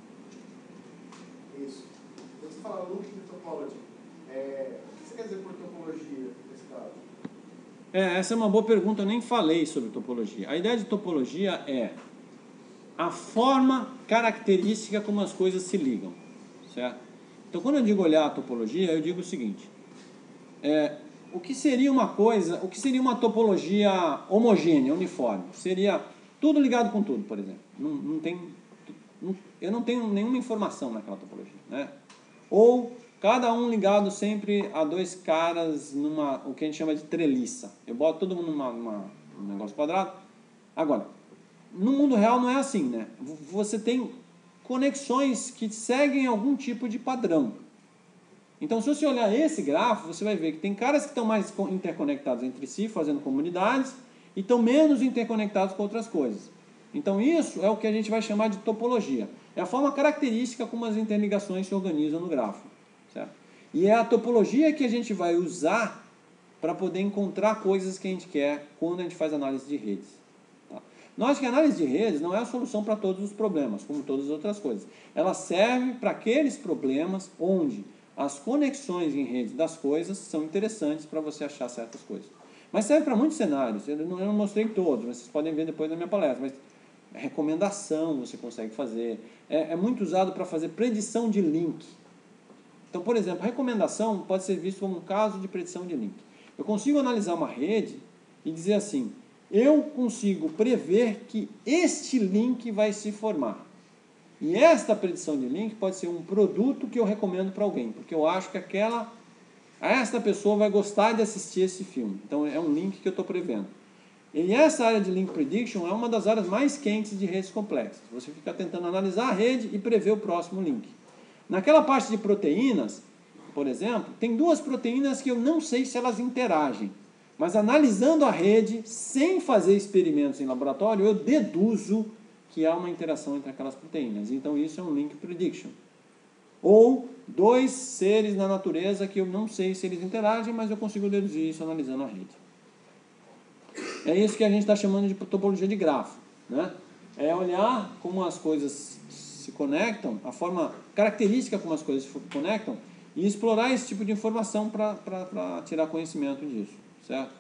Isso. Quando você fala looking topology, é, o que você quer dizer por topologia nesse caso? É, essa é uma boa pergunta, eu nem falei sobre topologia. A ideia de topologia é a forma característica como as coisas se ligam, certo? Então, quando eu digo olhar a topologia, eu digo o seguinte, é, o que seria uma coisa, o que seria uma topologia homogênea, uniforme? Seria tudo ligado com tudo, por exemplo. Não, não tem, não, eu não tenho nenhuma informação naquela topologia, né? Ou cada um ligado sempre a dois caras numa, o que a gente chama de treliça. Eu boto todo mundo numa, numa, num negócio quadrado. Agora, no mundo real não é assim, né? Você tem conexões que seguem algum tipo de padrão. Então, se você olhar esse grafo, você vai ver que tem caras que estão mais interconectados entre si, fazendo comunidades, e estão menos interconectados com outras coisas. Então, isso é o que a gente vai chamar de topologia. É a forma característica como as interligações se organizam no grafo. Certo? E é a topologia que a gente vai usar para poder encontrar coisas que a gente quer quando a gente faz análise de redes. Tá? Nós que a análise de redes não é a solução para todos os problemas, como todas as outras coisas. Ela serve para aqueles problemas onde as conexões em redes das coisas são interessantes para você achar certas coisas. Mas serve para muitos cenários. Eu não, eu não mostrei todos, mas vocês podem ver depois na minha palestra. Mas recomendação você consegue fazer. É, é muito usado para fazer predição de link. Então, por exemplo, a recomendação pode ser visto como um caso de predição de link. Eu consigo analisar uma rede e dizer assim, eu consigo prever que este link vai se formar. E esta predição de link pode ser um produto que eu recomendo para alguém, porque eu acho que aquela, esta pessoa vai gostar de assistir esse filme. Então é um link que eu estou prevendo. E essa área de Link Prediction é uma das áreas mais quentes de redes complexas. Você fica tentando analisar a rede e prever o próximo link. Naquela parte de proteínas, por exemplo, tem duas proteínas que eu não sei se elas interagem. Mas analisando a rede, sem fazer experimentos em laboratório, eu deduzo que há uma interação entre aquelas proteínas. Então isso é um Link Prediction. Ou dois seres na natureza que eu não sei se eles interagem, mas eu consigo deduzir isso analisando a rede. É isso que a gente está chamando de topologia de grafo, né? É olhar como as coisas se conectam, a forma característica como as coisas se conectam, e explorar esse tipo de informação para tirar conhecimento disso, certo?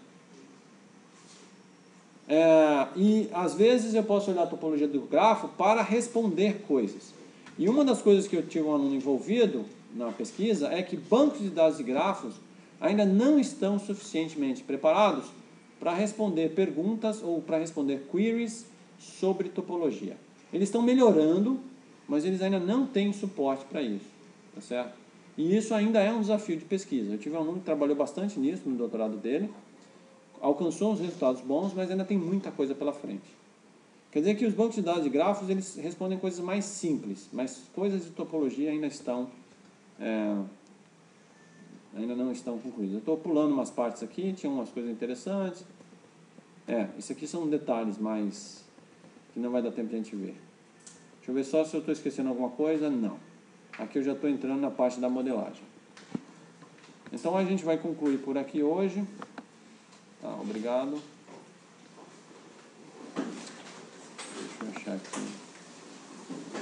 É, e às vezes eu posso olhar a topologia do grafo para responder coisas. E uma das coisas que eu tive um aluno envolvido na pesquisa é que bancos de dados de grafos ainda não estão suficientemente preparados para responder perguntas ou para responder queries sobre topologia. Eles estão melhorando, mas eles ainda não têm suporte para isso, tá certo? E isso ainda é um desafio de pesquisa. Eu tive um aluno que trabalhou bastante nisso no doutorado dele, alcançou uns resultados bons, mas ainda tem muita coisa pela frente. Quer dizer que os bancos de dados de grafos, eles respondem coisas mais simples, mas coisas de topologia ainda estão... É, ainda não estão concluídas. Eu estou pulando umas partes aqui, tinha umas coisas interessantes. É, isso aqui são detalhes mais que não vai dar tempo de a gente ver. Deixa eu ver só se eu estou esquecendo alguma coisa. Não. Aqui eu já estou entrando na parte da modelagem. Então a gente vai concluir por aqui hoje. Tá, obrigado. Deixa eu achar aqui.